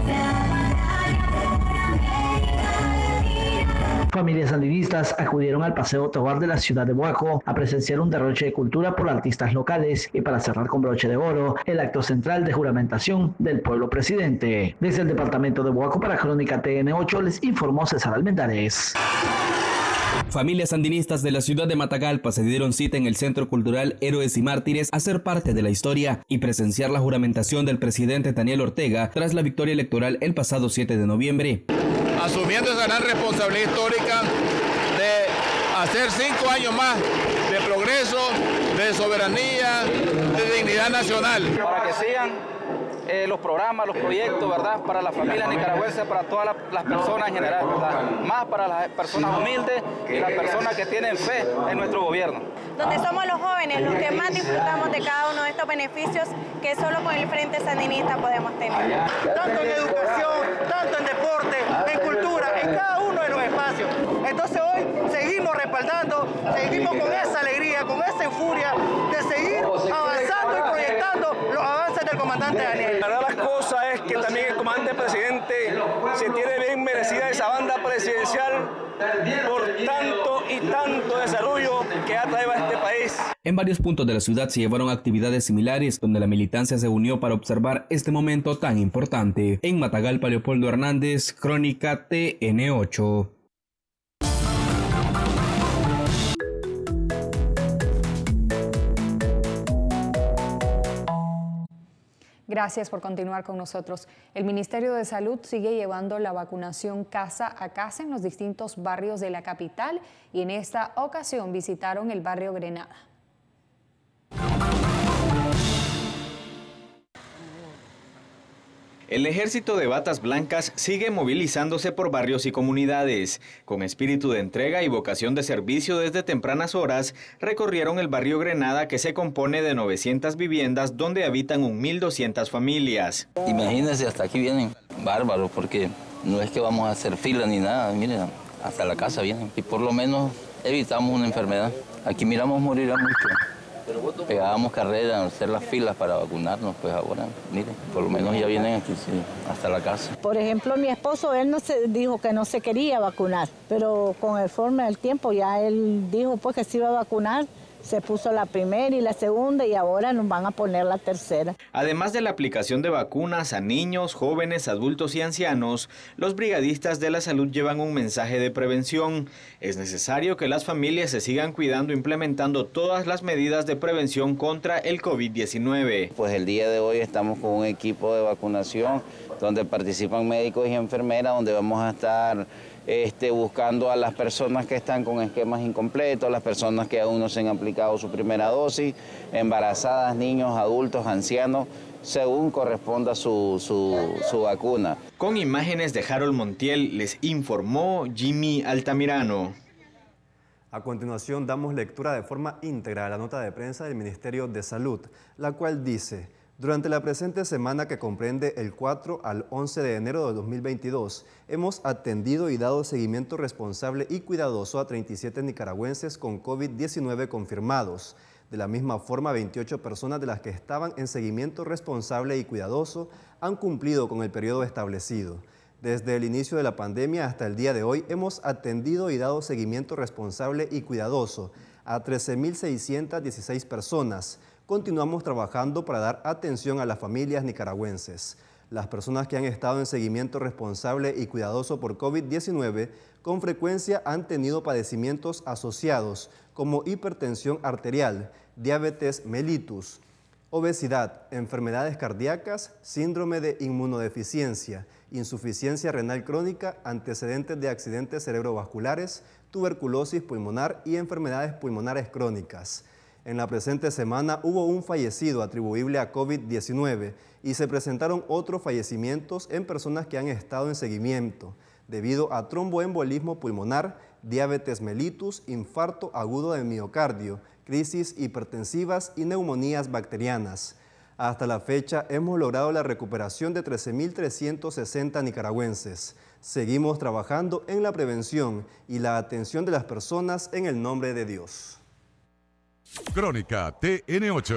Familias sandinistas acudieron al Paseo Tobar de la ciudad de Buaco a presenciar un derroche de cultura por artistas locales y para cerrar con broche de oro el acto central de juramentación del pueblo presidente. Desde el departamento de Buaco para Crónica TN8 les informó César Almendares. Familias sandinistas de la ciudad de Matagalpa se dieron cita en el Centro Cultural Héroes y Mártires a ser parte de la historia y presenciar la juramentación del presidente Daniel Ortega tras la victoria electoral el pasado 7 de noviembre. Asumiendo esa gran responsabilidad histórica de hacer 5 años más de progreso, de soberanía, de dignidad nacional. Para que sigan los programas, los proyectos, ¿verdad?, para la familia nicaragüense, para todas las personas en general, ¿verdad?, más para las personas humildes y las personas que tienen fe en nuestro gobierno. Donde somos los jóvenes los que más disfrutamos de cada uno de estos beneficios que solo con el Frente Sandinista podemos tener. Tanto en educación, tanto en deporte, en cultura, en cada uno de los espacios. Entonces hoy seguimos respaldando, seguimos con esa alegría, con esa euforia de seguir avanzando y proyectando los avances del comandante Daniel. La verdad las cosas es que también el comandante presidente se tiene bien merecida esa banda presidencial por tanto y tanto desarrollo que ha traído a este país. En varios puntos de la ciudad se llevaron actividades similares donde la militancia se unió para observar este momento tan importante. En Matagalpa, Leopoldo Hernández, Crónica TN8. Gracias por continuar con nosotros. El Ministerio de Salud sigue llevando la vacunación casa a casa en los distintos barrios de la capital y en esta ocasión visitaron el barrio Grenada. El Ejército de Batas Blancas sigue movilizándose por barrios y comunidades. Con espíritu de entrega y vocación de servicio desde tempranas horas, recorrieron el barrio Grenada, que se compone de 900 viviendas donde habitan 1.200 familias. Imagínense, hasta aquí vienen bárbaros, porque no es que vamos a hacer fila ni nada, miren, hasta la casa vienen. Y por lo menos evitamos una enfermedad. Aquí miramos morir a muchos. Pegábamos carrera, hacer las filas para vacunarnos, pues ahora, miren, por lo menos ya vienen aquí, sí, hasta la casa. Por ejemplo, mi esposo, él dijo que no se quería vacunar, pero con el forma del tiempo ya él dijo pues que se iba a vacunar. Se puso la primera y la segunda y ahora nos van a poner la tercera. Además de la aplicación de vacunas a niños, jóvenes, adultos y ancianos, los brigadistas de la salud llevan un mensaje de prevención. Es necesario que las familias se sigan cuidando implementando todas las medidas de prevención contra el COVID-19. Pues el día de hoy estamos con un equipo de vacunación donde participan médicos y enfermeras, donde vamos a estar buscando a las personas que están con esquemas incompletos, las personas que aún no se han aplicado su primera dosis, embarazadas, niños, adultos, ancianos, según corresponda su vacuna. Con imágenes de Harold Montiel, les informó Jimmy Altamirano. A continuación damos lectura de forma íntegra a la nota de prensa del Ministerio de Salud, la cual dice: durante la presente semana que comprende el 4 al 11 de enero de 2022, hemos atendido y dado seguimiento responsable y cuidadoso a 37 nicaragüenses con COVID-19 confirmados. De la misma forma, 28 personas de las que estaban en seguimiento responsable y cuidadoso han cumplido con el periodo establecido. Desde el inicio de la pandemia hasta el día de hoy, hemos atendido y dado seguimiento responsable y cuidadoso a 13.616 personas. Continuamos trabajando para dar atención a las familias nicaragüenses. Las personas que han estado en seguimiento responsable y cuidadoso por COVID-19 con frecuencia han tenido padecimientos asociados como hipertensión arterial, diabetes mellitus, obesidad, enfermedades cardíacas, síndrome de inmunodeficiencia, insuficiencia renal crónica, antecedentes de accidentes cerebrovasculares, tuberculosis pulmonar y enfermedades pulmonares crónicas. En la presente semana hubo un fallecido atribuible a COVID-19 y se presentaron otros fallecimientos en personas que han estado en seguimiento debido a tromboembolismo pulmonar, diabetes mellitus, infarto agudo de miocardio, crisis hipertensivas y neumonías bacterianas. Hasta la fecha hemos logrado la recuperación de 13.360 nicaragüenses. Seguimos trabajando en la prevención y la atención de las personas en el nombre de Dios. Crónica TN8.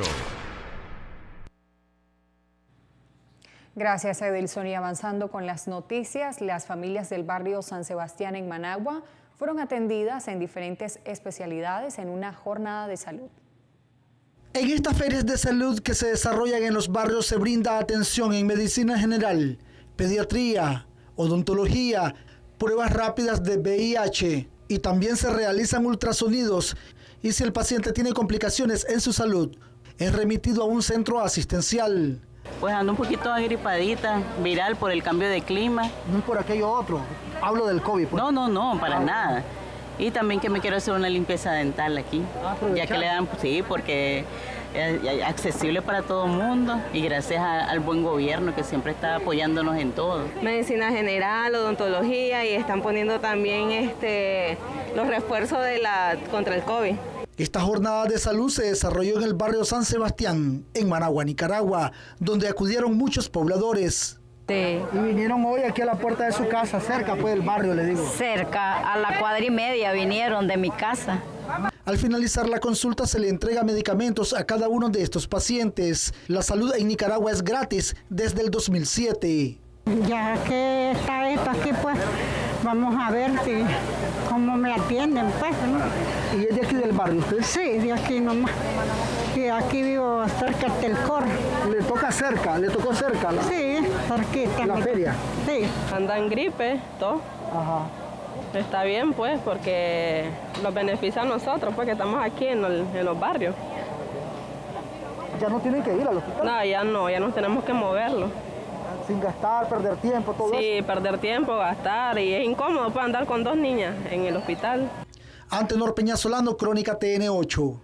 Gracias, Edilson. Y avanzando con las noticias, las familias del barrio San Sebastián en Managua fueron atendidas en diferentes especialidades en una jornada de salud. En estas ferias de salud que se desarrollan en los barrios se brinda atención en medicina general, pediatría, odontología, pruebas rápidas de VIH y también se realizan ultrasonidos y si el paciente tiene complicaciones en su salud, es remitido a un centro asistencial. Pues ando un poquito agripadita, viral por el cambio de clima. No es por aquello otro, hablo del COVID. Pues. No, para nada. Y también que me quiero hacer una limpieza dental aquí, ya que le dan, sí, porque es accesible para todo el mundo y gracias al buen gobierno que siempre está apoyándonos en todo. Medicina general, odontología y están poniendo también los refuerzos contra el COVID. Esta jornada de salud se desarrolló en el barrio San Sebastián, en Managua, Nicaragua, donde acudieron muchos pobladores. Sí. Y vinieron hoy aquí a la puerta de su casa, cerca pues del barrio, le digo. Cerca, a la 1.5 vinieron de mi casa. Al finalizar la consulta se le entrega medicamentos a cada uno de estos pacientes. La salud en Nicaragua es gratis desde el 2007. Ya que está esto aquí, pues vamos a ver cómo me atienden, pues, ¿no? ¿Y es de aquí del barrio usted? Sí, de aquí nomás. Y aquí vivo cerca del Cor. ¿Le toca cerca? ¿Le tocó cerca? Sí, cerquita. ¿La feria? Sí. Andan gripe, todo. Ajá. Está bien, pues, porque nos beneficia a nosotros, pues, que estamos aquí en los barrios. ¿Ya no tienen que ir al hospital? No, ya nos tenemos que moverlo. Sin gastar, perder tiempo, todo eso. Sí, perder tiempo, gastar, y es incómodo pues, andar con 2 niñas en el hospital. Antenor Peñasolano, Crónica TN8.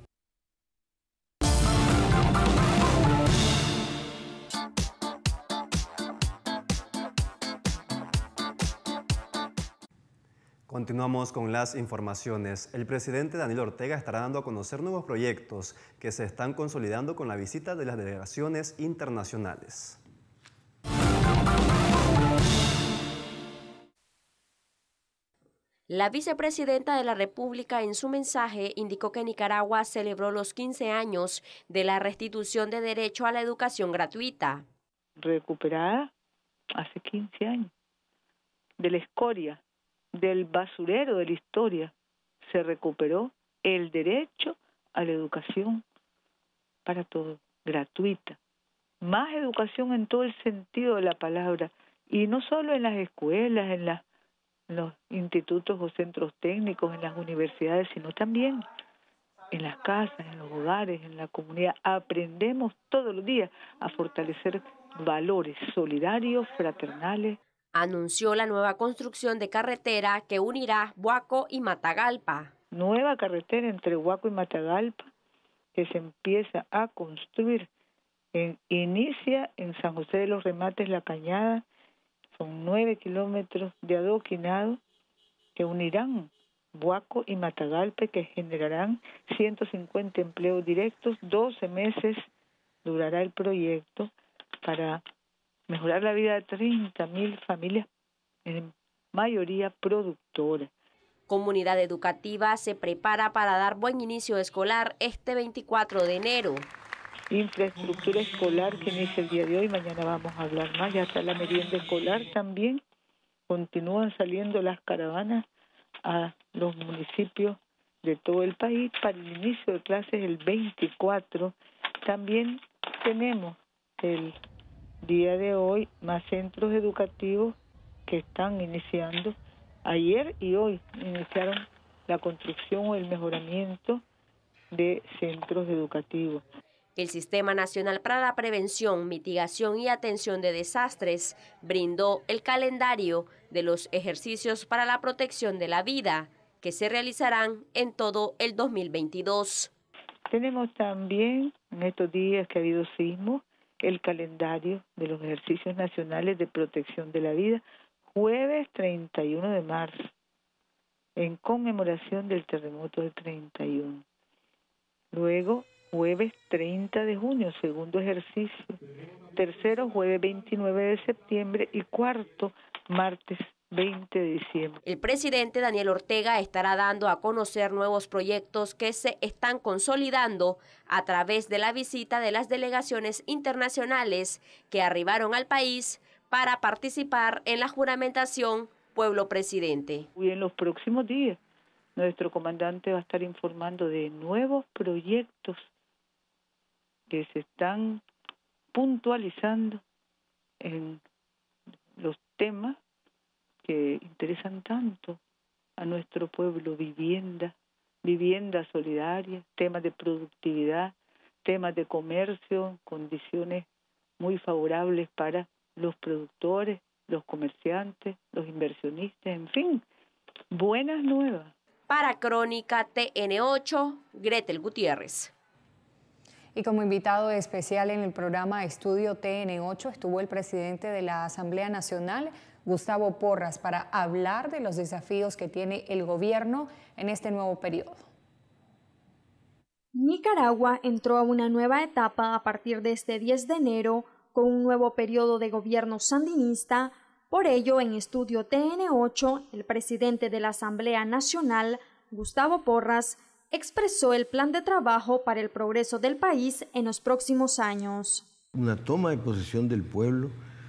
Continuamos con las informaciones. El presidente Daniel Ortega estará dando a conocer nuevos proyectos que se están consolidando con la visita de las delegaciones internacionales. La vicepresidenta de la República en su mensaje indicó que Nicaragua celebró los 15 años de la restitución de derecho a la educación gratuita. Recuperada hace 15 años, de la escoria, del basurero de la historia, se recuperó el derecho a la educación para todos, gratuita. Más educación en todo el sentido de la palabra, y no solo en las escuelas, en los institutos o centros técnicos, en las universidades, sino también en las casas, en los hogares, en la comunidad. Aprendemos todos los días a fortalecer valores solidarios, fraternales. anunció la nueva construcción de carretera que unirá Huaco y Matagalpa. Nueva carretera entre Huaco y Matagalpa que se empieza a construir, inicia en San José de los Remates, La Cañada. Son 9 kilómetros de adoquinado que unirán Huaco y Matagalpa, que generarán 150 empleos directos. 12 meses durará el proyecto para mejorar la vida de 30.000 familias, en mayoría productoras. Comunidad educativa se prepara para dar buen inicio escolar este 24 de enero. Infraestructura escolar que inicia el día de hoy, mañana vamos a hablar más, ya está la merienda escolar también. Continúan saliendo las caravanas a los municipios de todo el país para el inicio de clases el 24. También tenemos el día de hoy más centros educativos que están iniciando. Ayer y hoy iniciaron la construcción o el mejoramiento de centros educativos. El Sistema Nacional para la Prevención, Mitigación y Atención de Desastres brindó el calendario de los ejercicios para la protección de la vida que se realizarán en todo el 2022. Tenemos también en estos días que ha habido sismos el calendario de los ejercicios nacionales de protección de la vida, jueves 31 de marzo, en conmemoración del terremoto del 31. Luego, jueves 30 de junio, segundo ejercicio. Tercero, jueves 29 de septiembre. Y cuarto, martes 20 de diciembre. El presidente Daniel Ortega estará dando a conocer nuevos proyectos que se están consolidando a través de la visita de las delegaciones internacionales que arribaron al país para participar en la juramentación Pueblo Presidente. Y en los próximos días, nuestro comandante va a estar informando de nuevos proyectos que se están puntualizando en los temas que interesan tanto a nuestro pueblo: vivienda solidaria, temas de productividad, temas de comercio, condiciones muy favorables para los productores, los comerciantes, los inversionistas, en fin, buenas nuevas. Para Crónica TN8, Gretel Gutiérrez. Y como invitado especial en el programa Estudio TN8 estuvo el presidente de la Asamblea Nacional, Gustavo Porras, para hablar de los desafíos que tiene el gobierno en este nuevo periodo. Nicaragua entró a una nueva etapa a partir de este 10 de enero con un nuevo periodo de gobierno sandinista. Por ello, en Estudio TN8, el presidente de la Asamblea Nacional, Gustavo Porras, expresó el plan de trabajo para el progreso del país en los próximos años. Una toma de posesión del pueblo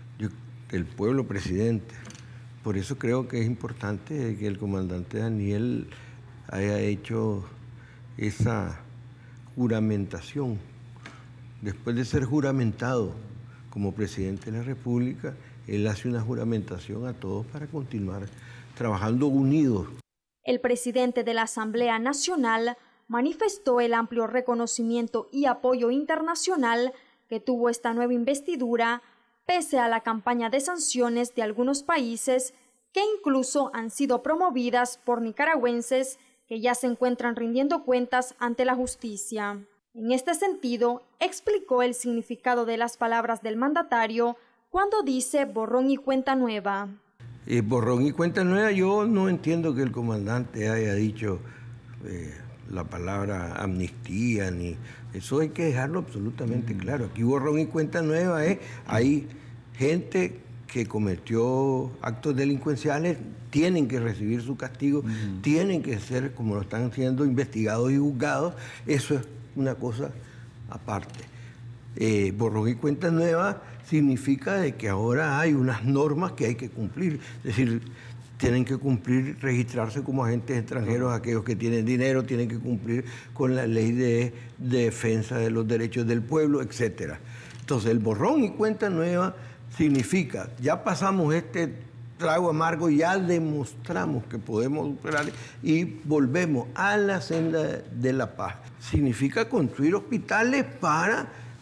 presidente. Por eso creo que es importante que el comandante Daniel haya hecho esa juramentación. Después de ser juramentado como presidente de la República, él hace una juramentación a todos para continuar trabajando unidos. El presidente de la Asamblea Nacional manifestó el amplio reconocimiento y apoyo internacional que tuvo esta nueva investidura, pese a la campaña de sanciones de algunos países que incluso han sido promovidas por nicaragüenses que ya se encuentran rindiendo cuentas ante la justicia. En este sentido, explicó el significado de las palabras del mandatario cuando dice borrón y cuenta nueva. Borrón y cuenta nueva, yo no entiendo que el comandante haya dicho la palabra amnistía, ni eso hay que dejarlo absolutamente claro. Aquí borrón y cuenta nueva hay gente que cometió actos delincuenciales, tienen que recibir su castigo, tienen que ser, como lo están siendo, investigados y juzgados. Eso es una cosa aparte. Borrón y cuenta nueva significa de que ahora hay unas normas que hay que cumplir, es decir, tienen que cumplir, registrarse como agentes extranjeros aquellos que tienen dinero, tienen que cumplir con la ley de defensa de los derechos del pueblo, etc. Entonces, el borrón y cuenta nueva significa, ya pasamos este trago amargo, ya demostramos que podemos superar y volvemos a la senda de la paz. Significa construir hospitales para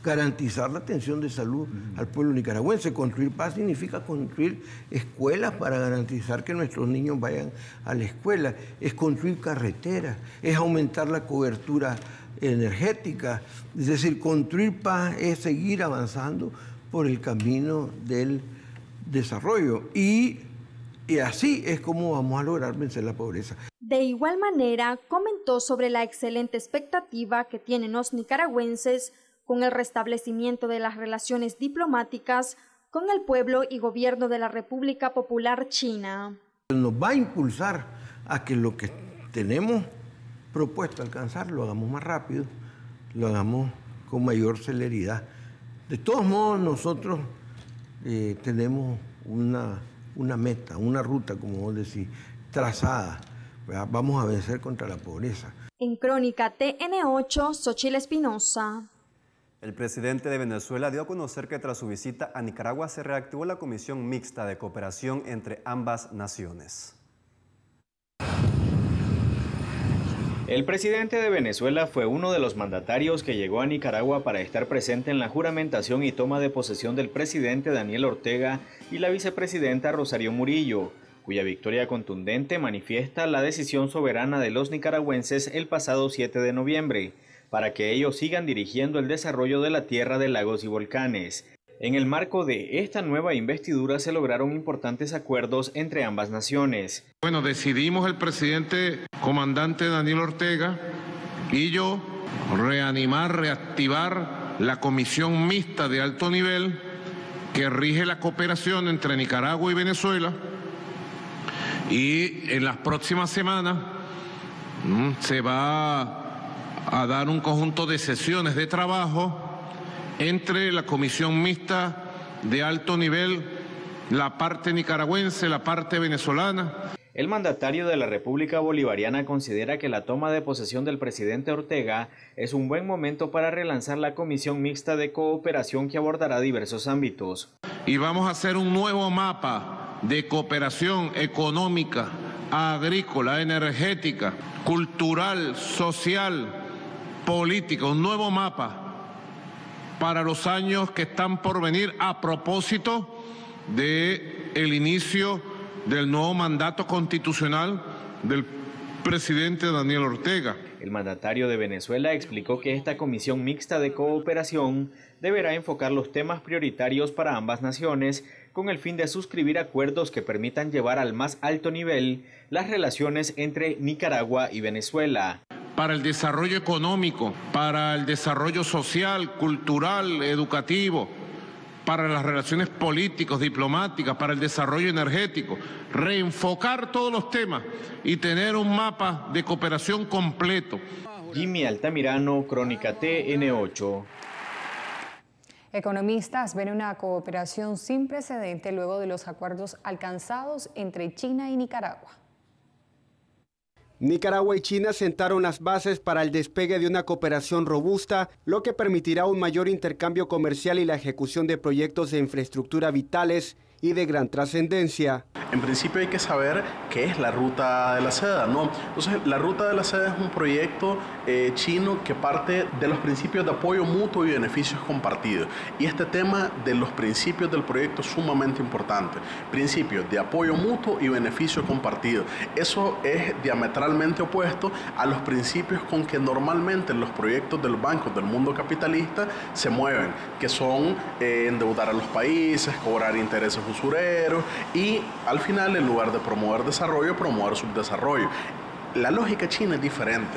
garantizar la atención de salud al pueblo nicaragüense. Construir paz significa construir escuelas para garantizar que nuestros niños vayan a la escuela, es construir carreteras, es aumentar la cobertura energética. Es decir, construir paz es seguir avanzando por el camino del desarrollo y así es como vamos a lograr vencer la pobreza. De igual manera, comentó sobre la excelente expectativa que tienen los nicaragüenses con el restablecimiento de las relaciones diplomáticas con el pueblo y gobierno de la República Popular China. Nos va a impulsar a que lo que tenemos propuesto alcanzar lo hagamos más rápido, lo hagamos con mayor celeridad. De todos modos, nosotros tenemos una meta, una ruta, como vos decís, trazada. Vamos a vencer contra la pobreza. En Crónica TN8, Xochitl Espinosa. El presidente de Venezuela dio a conocer que tras su visita a Nicaragua se reactivó la Comisión Mixta de Cooperación entre ambas naciones. El presidente de Venezuela fue uno de los mandatarios que llegó a Nicaragua para estar presente en la juramentación y toma de posesión del presidente Daniel Ortega y la vicepresidenta Rosario Murillo, cuya victoria contundente manifiesta la decisión soberana de los nicaragüenses el pasado 7 de noviembre, para que ellos sigan dirigiendo el desarrollo de la tierra de lagos y volcanes. En el marco de esta nueva investidura se lograron importantes acuerdos entre ambas naciones. Bueno, decidimos el presidente comandante Daniel Ortega y yo reactivar la comisión mixta de alto nivel que rige la cooperación entre Nicaragua y Venezuela, y en las próximas semanas se va a dar un conjunto de sesiones de trabajo entre la comisión mixta de alto nivel, la parte nicaragüense, la parte venezolana. El mandatario de la República Bolivariana considera que la toma de posesión del presidente Ortega es un buen momento para relanzar la comisión mixta de cooperación que abordará diversos ámbitos. Y vamos a hacer un nuevo mapa de cooperación económica, agrícola, energética, cultural, social, política, un nuevo mapa para los años que están por venir a propósito del inicio del nuevo mandato constitucional del presidente Daniel Ortega. El mandatario de Venezuela explicó que esta comisión mixta de cooperación deberá enfocar los temas prioritarios para ambas naciones con el fin de suscribir acuerdos que permitan llevar al más alto nivel las relaciones entre Nicaragua y Venezuela. Para el desarrollo económico, para el desarrollo social, cultural, educativo, para las relaciones políticas, diplomáticas, para el desarrollo energético, reenfocar todos los temas y tener un mapa de cooperación completo. Jimmy Altamirano, Crónica TN8. Economistas ven una cooperación sin precedente luego de los acuerdos alcanzados entre China y Nicaragua. Nicaragua y China sentaron las bases para el despegue de una cooperación robusta, lo que permitirá un mayor intercambio comercial y la ejecución de proyectos de infraestructura vitales y de gran trascendencia. En principio hay que saber qué es la Ruta de la Seda, ¿no? Entonces, la Ruta de la Seda es un proyecto chino que parte de los principios de apoyo mutuo y beneficios compartidos. Y este tema de los principios del proyecto es sumamente importante. Principios de apoyo mutuo y beneficio compartido. Eso es diametralmente opuesto a los principios con que normalmente los proyectos de los bancos del mundo capitalista se mueven, que son endeudar a los países, cobrar intereses usureros y al final, en lugar de promover desarrollo, promover subdesarrollo. La lógica china es diferente.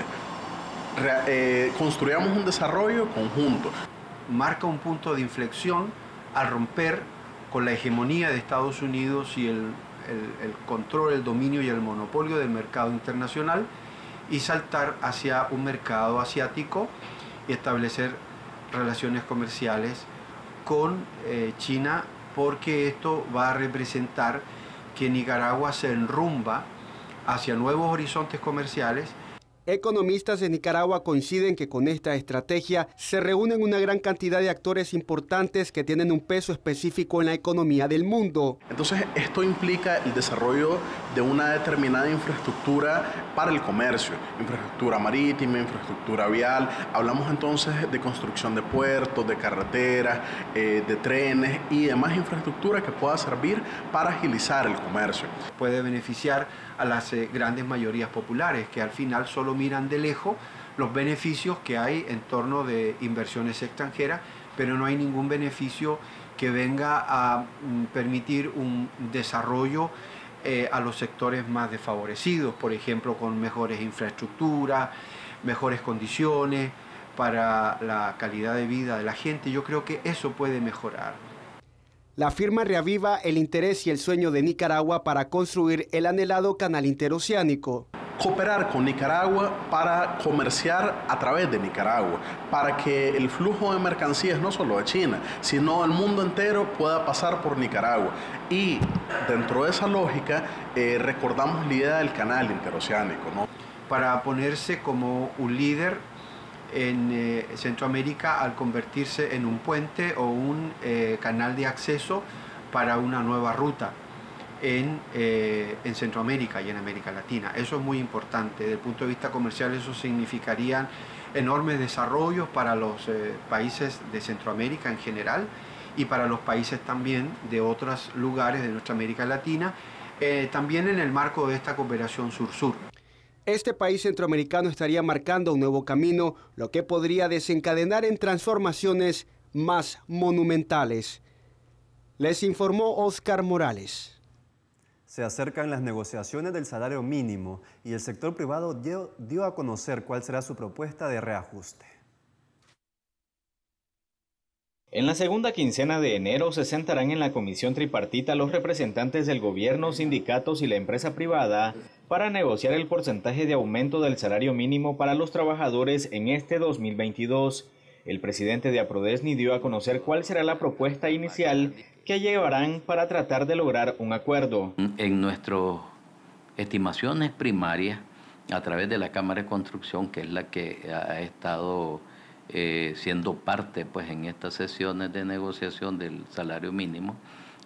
Construyamos un desarrollo conjunto. Marca un punto de inflexión al romper con la hegemonía de Estados Unidos y el control, el dominio y el monopolio del mercado internacional y saltar hacia un mercado asiático y establecer relaciones comerciales con China, porque esto va a representar que Nicaragua se enrumba hacia nuevos horizontes comerciales. Economistas de Nicaragua coinciden que con esta estrategia se reúnen una gran cantidad de actores importantes que tienen un peso específico en la economía del mundo. Entonces, esto implica el desarrollo de una determinada infraestructura para el comercio, infraestructura marítima, infraestructura vial. Hablamos entonces de construcción de puertos, de carreteras, de trenes y demás infraestructura que pueda servir para agilizar el comercio. Puede beneficiar a las grandes mayorías populares que al final solo miran de lejos los beneficios que hay en torno de inversiones extranjeras, pero no hay ningún beneficio que venga a permitir un desarrollo a los sectores más desfavorecidos, por ejemplo, con mejores infraestructuras, mejores condiciones para la calidad de vida de la gente. Yo creo que eso puede mejorar. La firma reaviva el interés y el sueño de Nicaragua para construir el anhelado canal interoceánico. Cooperar con Nicaragua para comerciar a través de Nicaragua, para que el flujo de mercancías, no solo de China, sino del mundo entero, pueda pasar por Nicaragua. Y dentro de esa lógica, recordamos la idea del canal interoceánico, ¿no? Para ponerse como un líder en Centroamérica al convertirse en un puente o un canal de acceso para una nueva ruta en Centroamérica y en América Latina. Eso es muy importante. Desde el punto de vista comercial, eso significaría enormes desarrollos para los países de Centroamérica en general y para los países también de otros lugares de nuestra América Latina, también en el marco de esta cooperación sur-sur. Este país centroamericano estaría marcando un nuevo camino, lo que podría desencadenar en transformaciones más monumentales. Les informó Oscar Morales. Se acercan las negociaciones del salario mínimo y el sector privado dio a conocer cuál será su propuesta de reajuste. En la segunda quincena de enero se sentarán en la comisión tripartita los representantes del gobierno, sindicatos y la empresa privada para negociar el porcentaje de aumento del salario mínimo para los trabajadores en este 2022. El presidente de Aprodesni dio a conocer cuál será la propuesta inicial que llevarán para tratar de lograr un acuerdo. En nuestras estimaciones primarias, a través de la Cámara de Construcción, que es la que ha estado siendo parte pues, en estas sesiones de negociación del salario mínimo,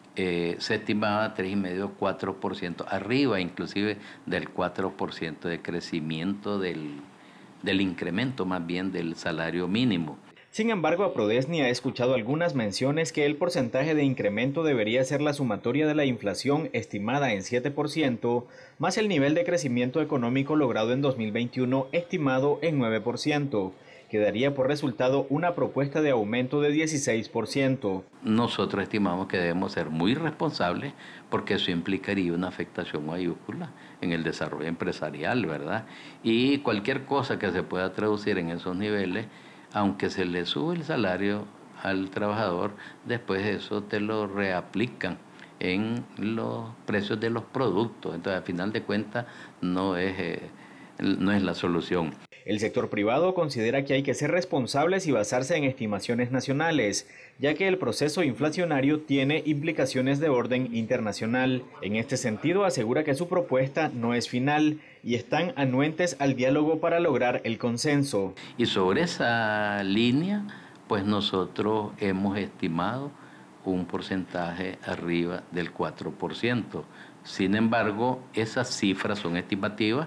se estimaba 3,5-4%, arriba inclusive del 4% de crecimiento del incremento más bien del salario mínimo. Sin embargo, Aprodesni ha escuchado algunas menciones que el porcentaje de incremento debería ser la sumatoria de la inflación estimada en 7%, más el nivel de crecimiento económico logrado en 2021 estimado en 9%. Quedaría por resultado una propuesta de aumento de 16%. Nosotros estimamos que debemos ser muy responsables porque eso implicaría una afectación mayúscula en el desarrollo empresarial, ¿verdad? Y cualquier cosa que se pueda traducir en esos niveles, aunque se le sube el salario al trabajador, después eso te lo reaplican en los precios de los productos. Entonces, al final de cuentas, no es la solución. El sector privado considera que hay que ser responsables y basarse en estimaciones nacionales, ya que el proceso inflacionario tiene implicaciones de orden internacional. En este sentido, asegura que su propuesta no es final y están anuentes al diálogo para lograr el consenso. Y sobre esa línea, pues nosotros hemos estimado un porcentaje arriba del 4%. Sin embargo, esas cifras son estimativas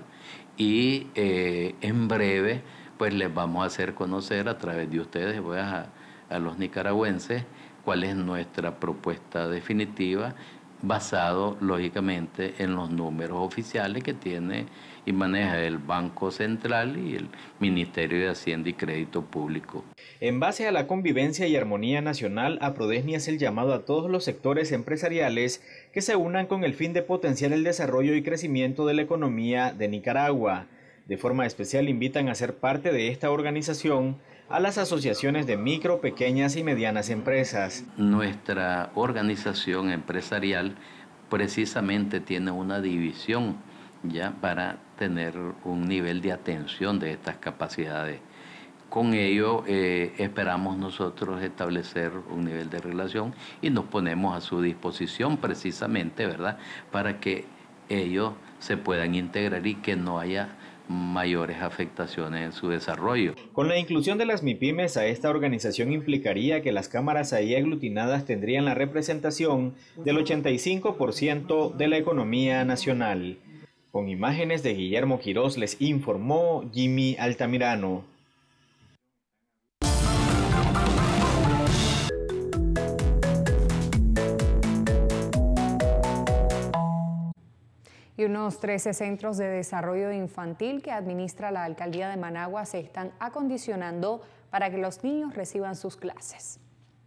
y en breve pues les vamos a hacer conocer a través de ustedes pues, a los nicaragüenses cuál es nuestra propuesta definitiva, basado lógicamente en los números oficiales que tiene y maneja el Banco Central y el Ministerio de Hacienda y Crédito Público. En base a la convivencia y armonía nacional, Aprodesni hace el llamado a todos los sectores empresariales que se unan con el fin de potenciar el desarrollo y crecimiento de la economía de Nicaragua. De forma especial invitan a ser parte de esta organización a las asociaciones de micro, pequeñas y medianas empresas. Nuestra organización empresarial precisamente tiene una división ya para tener un nivel de atención de estas capacidades. Con ello esperamos nosotros establecer un nivel de relación y nos ponemos a su disposición precisamente, ¿verdad?, para que ellos se puedan integrar y que no haya mayores afectaciones en su desarrollo. Con la inclusión de las MIPYMES a esta organización implicaría que las cámaras ahí aglutinadas tendrían la representación del 85% de la economía nacional. Con imágenes de Guillermo Quirós les informó Jimmy Altamirano. Y unos 13 centros de desarrollo infantil que administra la Alcaldía de Managua se están acondicionando para que los niños reciban sus clases.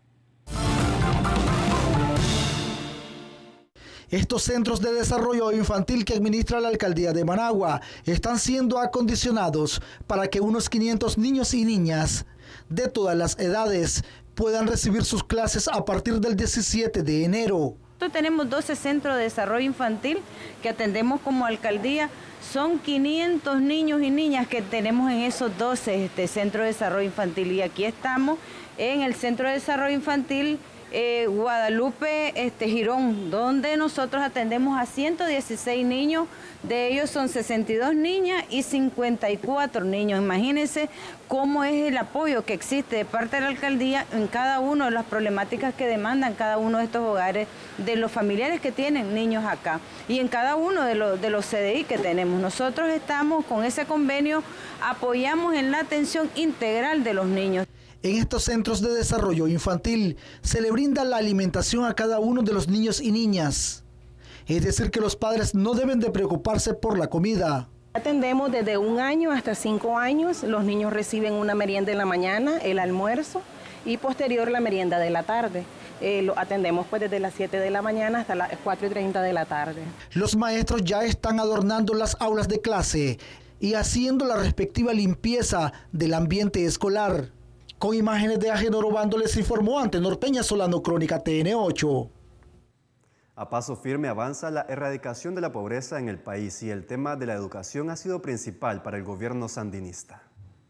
Estos centros de desarrollo infantil que administra la Alcaldía de Managua están siendo acondicionados para que unos 500 niños y niñas de todas las edades puedan recibir sus clases a partir del 17 de enero. Tenemos 12 centros de desarrollo infantil que atendemos como alcaldía. Son 500 niños y niñas que tenemos en esos 12 centros de desarrollo infantil. Y aquí estamos en el Centro de Desarrollo Infantil Guadalupe Girón, donde nosotros atendemos a 116 niños, de ellos son 62 niñas y 54 niños. Imagínense cómo es el apoyo que existe de parte de la alcaldía en cada una de las problemáticas que demandan cada uno de estos hogares, de los familiares que tienen niños acá y en cada uno de los CDI que tenemos. Nosotros estamos con ese convenio, apoyamos en la atención integral de los niños. En estos centros de desarrollo infantil se le brinda la alimentación a cada uno de los niños y niñas. Es decir, que los padres no deben de preocuparse por la comida. Atendemos desde 1 año hasta 5 años. Los niños reciben una merienda en la mañana, el almuerzo y posterior la merienda de la tarde. Lo atendemos pues desde las 7 de la mañana hasta las 4:30 de la tarde. Los maestros ya están adornando las aulas de clase y haciendo la respectiva limpieza del ambiente escolar. Con imágenes de Agenor Obando les informó Antenor Peña Solano, Crónica TN8. A paso firme avanza la erradicación de la pobreza en el país y el tema de la educación ha sido principal para el gobierno sandinista.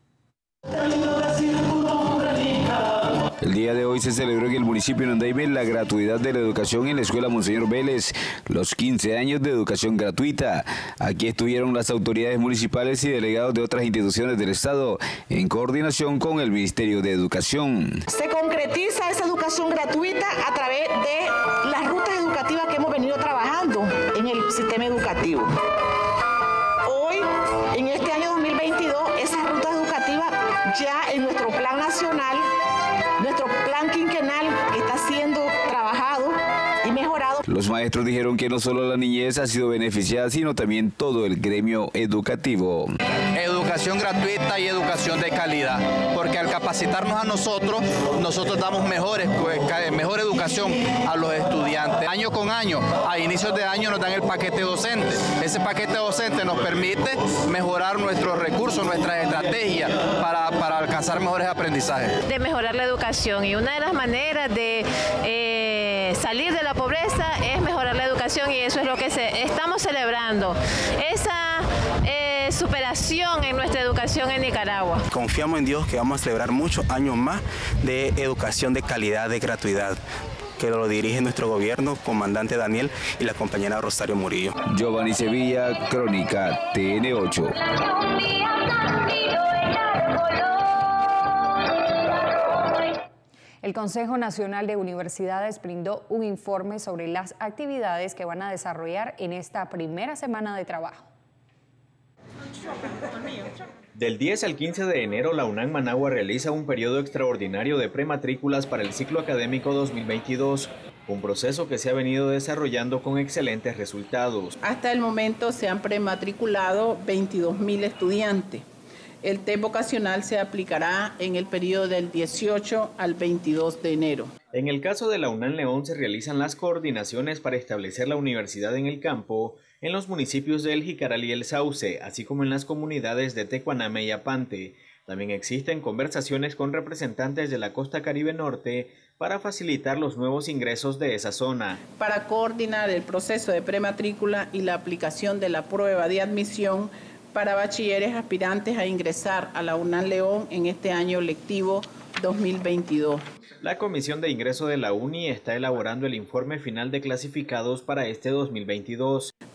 El día de hoy se celebró en el municipio de Nandaime la gratuidad de la educación en la Escuela Monseñor Vélez, los 15 años de educación gratuita. Aquí estuvieron las autoridades municipales y delegados de otras instituciones del Estado en coordinación con el Ministerio de Educación. Se concretiza esa educación gratuita a través de las rutas educativas que hemos venido trabajando en el sistema educativo. Hoy, en este año 2022, esas rutas educativas ya en nuestro plan nacional, nuestro plan quinquenal que está siendo trabajado y mejorado. Los maestros dijeron que no solo la niñez ha sido beneficiada, sino también todo el gremio educativo. Educación gratuita y educación de calidad, porque al capacitarnos a nosotros damos mejor educación a los estudiantes. Año con año, a inicios de año nos dan el paquete docente. Ese paquete docente nos permite mejorar nuestros recursos, nuestras estrategias para alcanzar mejores aprendizajes. De mejorar la educación, y una de las maneras de salir de la pobreza es mejorar la educación, y eso es lo que estamos celebrando. Esa superación en nuestra educación en Nicaragua. Confiamos en Dios que vamos a celebrar muchos años más de educación de calidad, de gratuidad, que lo dirige nuestro gobierno, comandante Daniel y la compañera Rosario Murillo. Giovanni Sevilla, Crónica TN8. El Consejo Nacional de Universidades brindó un informe sobre las actividades que van a desarrollar en esta primera semana de trabajo. Del 10 al 15 de enero, la UNAM Managua realiza un periodo extraordinario de prematrículas para el ciclo académico 2022, un proceso que se ha venido desarrollando con excelentes resultados. Hasta el momento se han prematriculado 22.000 estudiantes. El test vocacional se aplicará en el periodo del 18 al 22 de enero. En el caso de la UNAM León se realizan las coordinaciones para establecer la universidad en el campo, en los municipios de El Jicaral y El Sauce, así como en las comunidades de Tecuaname y Apante. También existen conversaciones con representantes de la costa Caribe Norte para facilitar los nuevos ingresos de esa zona. Para coordinar el proceso de prematrícula y la aplicación de la prueba de admisión para bachilleres aspirantes a ingresar a la UNAM León en este año lectivo 2022. La Comisión de Ingreso de la UNI está elaborando el informe final de clasificados para este 2022.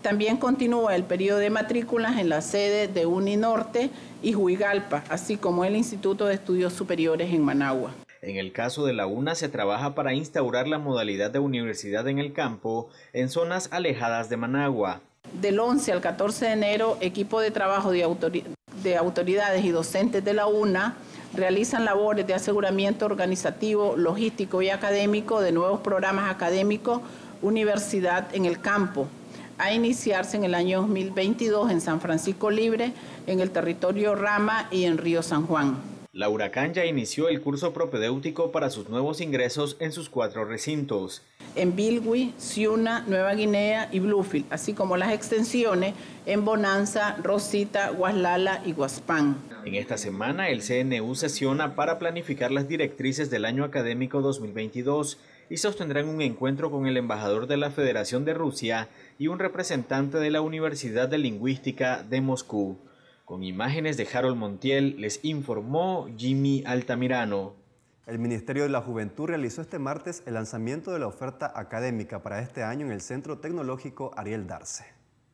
También continúa el periodo de matrículas en la sede de Uninorte y Huigalpa, así como el Instituto de Estudios Superiores en Managua. En el caso de la UNA se trabaja para instaurar la modalidad de universidad en el campo en zonas alejadas de Managua. Del 11 al 14 de enero, equipo de trabajo de autoridades y docentes de la UNA realizan labores de aseguramiento organizativo, logístico y académico de nuevos programas académicos Universidad en el Campo, a iniciarse en el año 2022 en San Francisco Libre, en el territorio Rama y en Río San Juan. La Huracán ya inició el curso propedéutico para sus nuevos ingresos en sus 4 recintos. En Bilwi, Ciuna, Nueva Guinea y Bluefield, así como las extensiones en Bonanza, Rosita, Guaslala y Guaspán. En esta semana el CNU sesiona para planificar las directrices del año académico 2022 y sostendrán un encuentro con el embajador de la Federación de Rusia y un representante de la Universidad de Lingüística de Moscú. Con imágenes de Harold Montiel, les informó Jimmy Altamirano. El Ministerio de la Juventud realizó este martes el lanzamiento de la oferta académica para este año en el Centro Tecnológico Ariel Darce.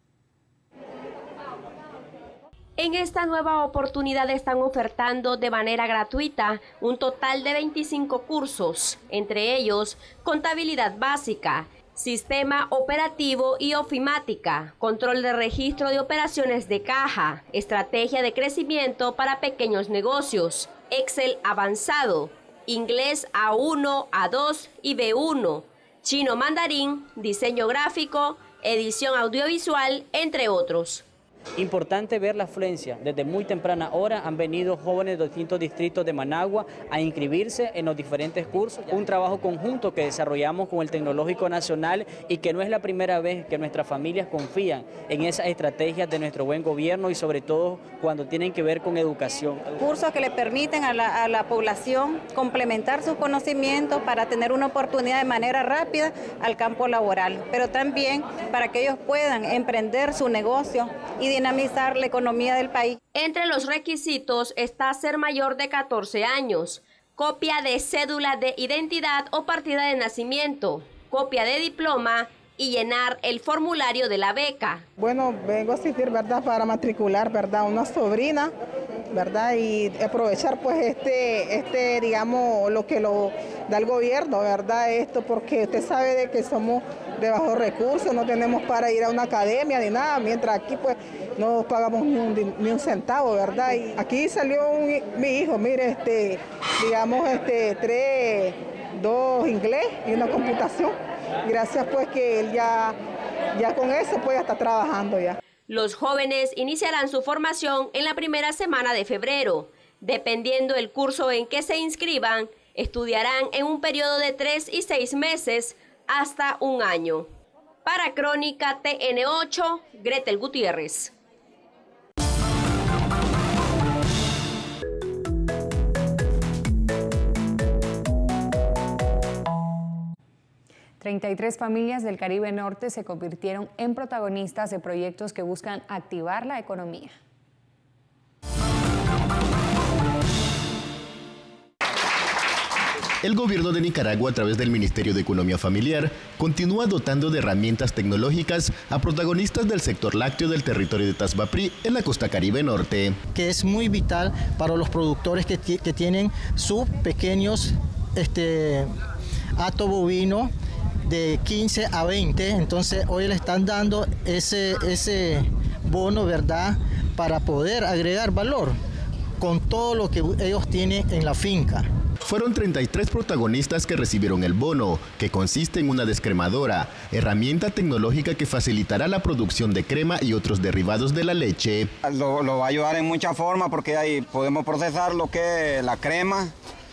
En esta nueva oportunidad están ofertando de manera gratuita un total de 25 cursos, entre ellos contabilidad básica, sistema operativo y ofimática, control de registro de operaciones de caja, estrategia de crecimiento para pequeños negocios, Excel avanzado, inglés A1, A2 y B1, chino mandarín, diseño gráfico, edición audiovisual, entre otros. Importante ver la afluencia. Desde muy temprana hora han venido jóvenes de distintos distritos de Managua a inscribirse en los diferentes cursos. Un trabajo conjunto que desarrollamos con el Tecnológico Nacional y que no es la primera vez que nuestras familias confían en esas estrategias de nuestro buen gobierno y sobre todo cuando tienen que ver con educación. Cursos que le permiten a la población complementar sus conocimientos para tener una oportunidad de manera rápida al campo laboral, pero también para que ellos puedan emprender su negocio y dinamizar la economía del país. Entre los requisitos está ser mayor de 14 años, copia de cédula de identidad o partida de nacimiento, copia de diploma y llenar el formulario de la beca. Bueno, vengo a asistir, ¿verdad?, para matricular, ¿verdad?, una sobrina, ¿verdad?, y aprovechar pues digamos, lo que lo da el gobierno, ¿verdad?, porque usted sabe de que somos de bajos recursos, no tenemos para ir a una academia ni nada, mientras aquí pues no pagamos ni un centavo, ¿verdad? Y aquí salió mi hijo, mire, digamos, 2 inglés y una computación. Gracias pues que él ya con eso pues ya está trabajando ya. Los jóvenes iniciarán su formación en la primera semana de febrero. Dependiendo del curso en que se inscriban, estudiarán en un periodo de 3 y 6 meses hasta un año. Para Crónica TN8, Gretel Gutiérrez. $33 familias del Caribe Norte se convirtieron en protagonistas de proyectos que buscan activar la economía. El gobierno de Nicaragua, a través del Ministerio de Economía Familiar, continúa dotando de herramientas tecnológicas a protagonistas del sector lácteo del territorio de Tasbaprí en la costa Caribe Norte. Que es muy vital para los productores que tienen sus pequeños hato bovino de 15 a 20, entonces hoy le están dando ese bono, ¿verdad?, para poder agregar valor con todo lo que ellos tienen en la finca. Fueron 33 protagonistas que recibieron el bono, que consiste en una descremadora, herramienta tecnológica que facilitará la producción de crema y otros derivados de la leche. Lo va a ayudar en muchas formas porque ahí podemos procesar lo que es la crema,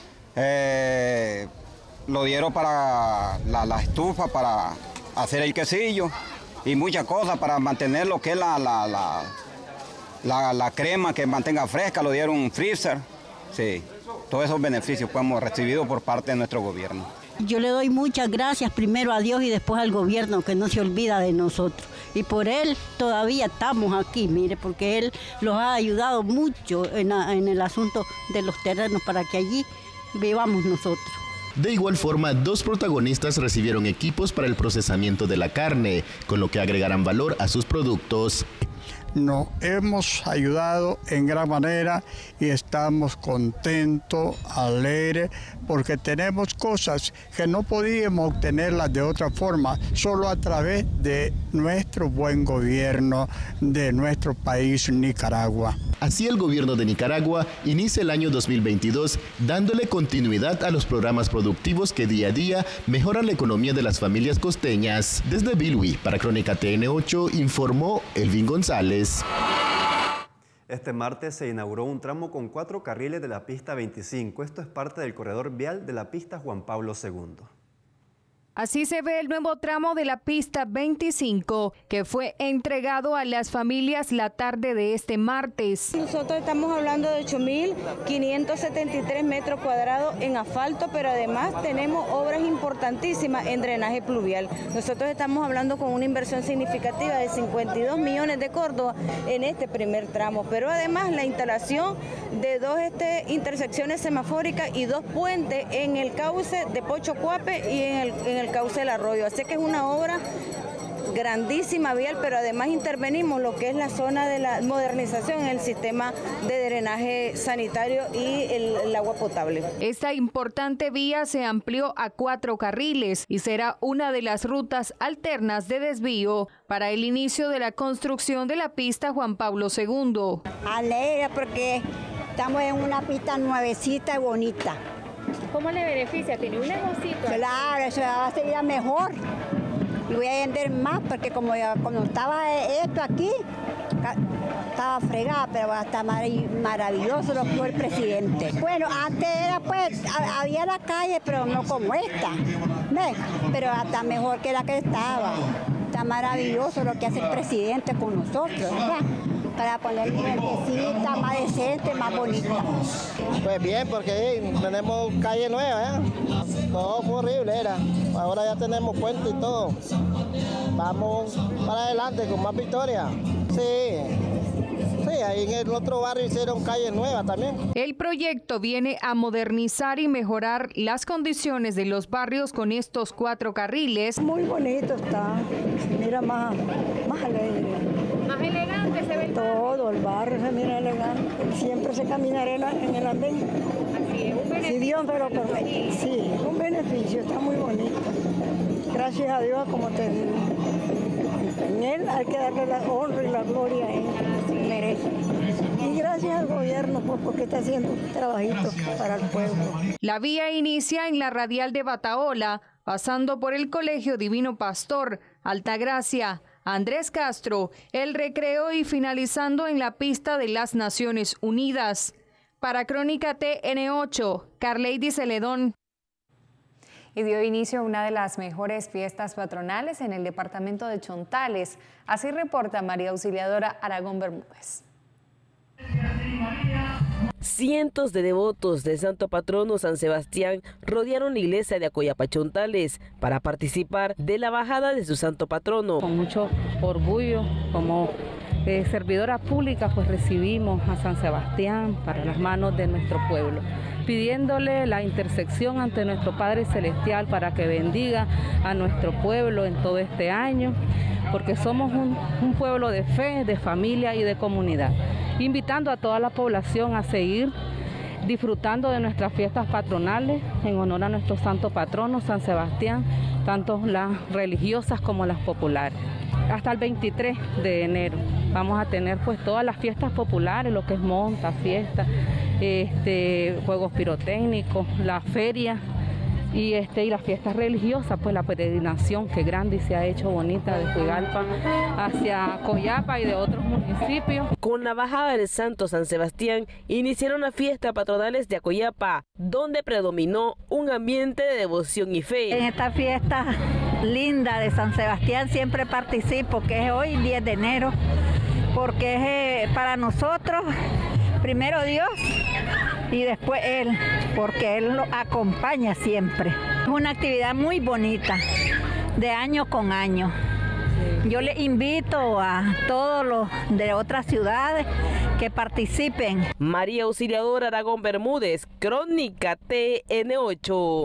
lo dieron para la estufa, para hacer el quesillo y muchas cosas para mantener lo que es la crema, que mantenga fresca, lo dieron un freezer, sí. Todos esos beneficios que hemos recibido por parte de nuestro gobierno. Yo le doy muchas gracias primero a Dios y después al gobierno que no se olvida de nosotros. Y por él todavía estamos aquí, mire, porque él los ha ayudado mucho en el asunto de los terrenos para que allí vivamos nosotros. De igual forma, 2 protagonistas recibieron equipos para el procesamiento de la carne, con lo que agregarán valor a sus productos. Nos hemos ayudado en gran manera y estamos contentos, alegres, porque tenemos cosas que no podíamos obtenerlas de otra forma, solo a través de nuestro buen gobierno de nuestro país, Nicaragua. Así el gobierno de Nicaragua inicia el año 2022 dándole continuidad a los programas productivos que día a día mejoran la economía de las familias costeñas. Desde Bilwi, para Crónica TN8, informó Elvin González. Este martes se inauguró un tramo con 4 carriles de la pista 25. Esto es parte del corredor vial de la pista Juan Pablo II. Así se ve el nuevo tramo de la pista 25 que fue entregado a las familias la tarde de este martes. Nosotros estamos hablando de 8.573 metros cuadrados en asfalto, pero además tenemos obras importantísimas en drenaje pluvial. Nosotros estamos hablando con una inversión significativa de 52 millones de córdobas en este primer tramo, pero además la instalación de 2 intersecciones semafóricas y 2 puentes en el cauce de Pocho Cuape y en el cauce del arroyo. Así que es una obra grandísima vial, pero además intervenimos lo que es la zona de la modernización en el sistema de drenaje sanitario y el agua potable. Esta importante vía se amplió a 4 carriles y será una de las rutas alternas de desvío para el inicio de la construcción de la pista Juan Pablo II. Alegre porque estamos en una pista nuevecita y bonita. ¿Cómo le beneficia? ¿Tiene un negocito? Claro, eso va a ser ya mejor. Y voy a vender más porque como estaba esto aquí, estaba fregada, pero va a estar maravilloso lo que fue el presidente. Bueno, antes era pues, había la calle, pero no como esta, ¿ves? Pero hasta mejor que la que estaba. Está maravilloso lo que hace el presidente con nosotros, ¿verdad? Para poner puentecita más decente, más bonita. Pues bien, porque tenemos calle nueva, todo fue horrible era. Ahora ya tenemos puente y todo. Vamos para adelante con más victoria. Sí, ahí en el otro barrio hicieron calle nueva también. El proyecto viene a modernizar y mejorar las condiciones de los barrios con estos 4 carriles. Muy bonito está, mira más alegre. Más elegante se ve todo el barrio, se mira elegante. Siempre se camina en el andén. Así es, un beneficio. Sí, Dios, pero sí, un beneficio, está muy bonito. Gracias a Dios, como te digo. En él hay que darle la honra y la gloria a él, merece. Y gracias al gobierno porque está haciendo un trabajito para el pueblo. La vía inicia en la radial de Bataola, pasando por el Colegio Divino Pastor, Altagracia, Andrés Castro, El Recreo y finalizando en la pista de las Naciones Unidas. Para Crónica TN8, Carlady Celedón. Y dio inicio a una de las mejores fiestas patronales en el departamento de Chontales. Así reporta María Auxiliadora Aragón Bermúdez. Cientos de devotos del santo patrono San Sebastián rodearon la iglesia de Acoyapa Chontales para participar de la bajada de su santo patrono. Con mucho orgullo, como servidora pública, pues recibimos a San Sebastián para las manos de nuestro pueblo, pidiéndole la intersección ante nuestro Padre Celestial para que bendiga a nuestro pueblo en todo este año, porque somos un pueblo de fe, de familia y de comunidad. Invitando a toda la población a seguir disfrutando de nuestras fiestas patronales en honor a nuestro santo patrono San Sebastián, tanto las religiosas como las populares. Hasta el 23 de enero vamos a tener pues todas las fiestas populares, lo que es monta, fiesta, juegos pirotécnicos, la feria y las fiestas religiosas, pues la peregrinación que grande y se ha hecho bonita de Juigalpa hacia Coyapa y de otros municipios. Con la bajada del santo San Sebastián iniciaron las fiestas patronales de Acoyapa, donde predominó un ambiente de devoción y fe. En esta fiesta linda de San Sebastián siempre participo, que es hoy 10 de enero, porque es para nosotros primero Dios y después Él, porque Él nos acompaña siempre. Es una actividad muy bonita, de año con año. Yo les invito a todos los de otras ciudades que participen. María Auxiliadora Aragón Bermúdez, Crónica TN8.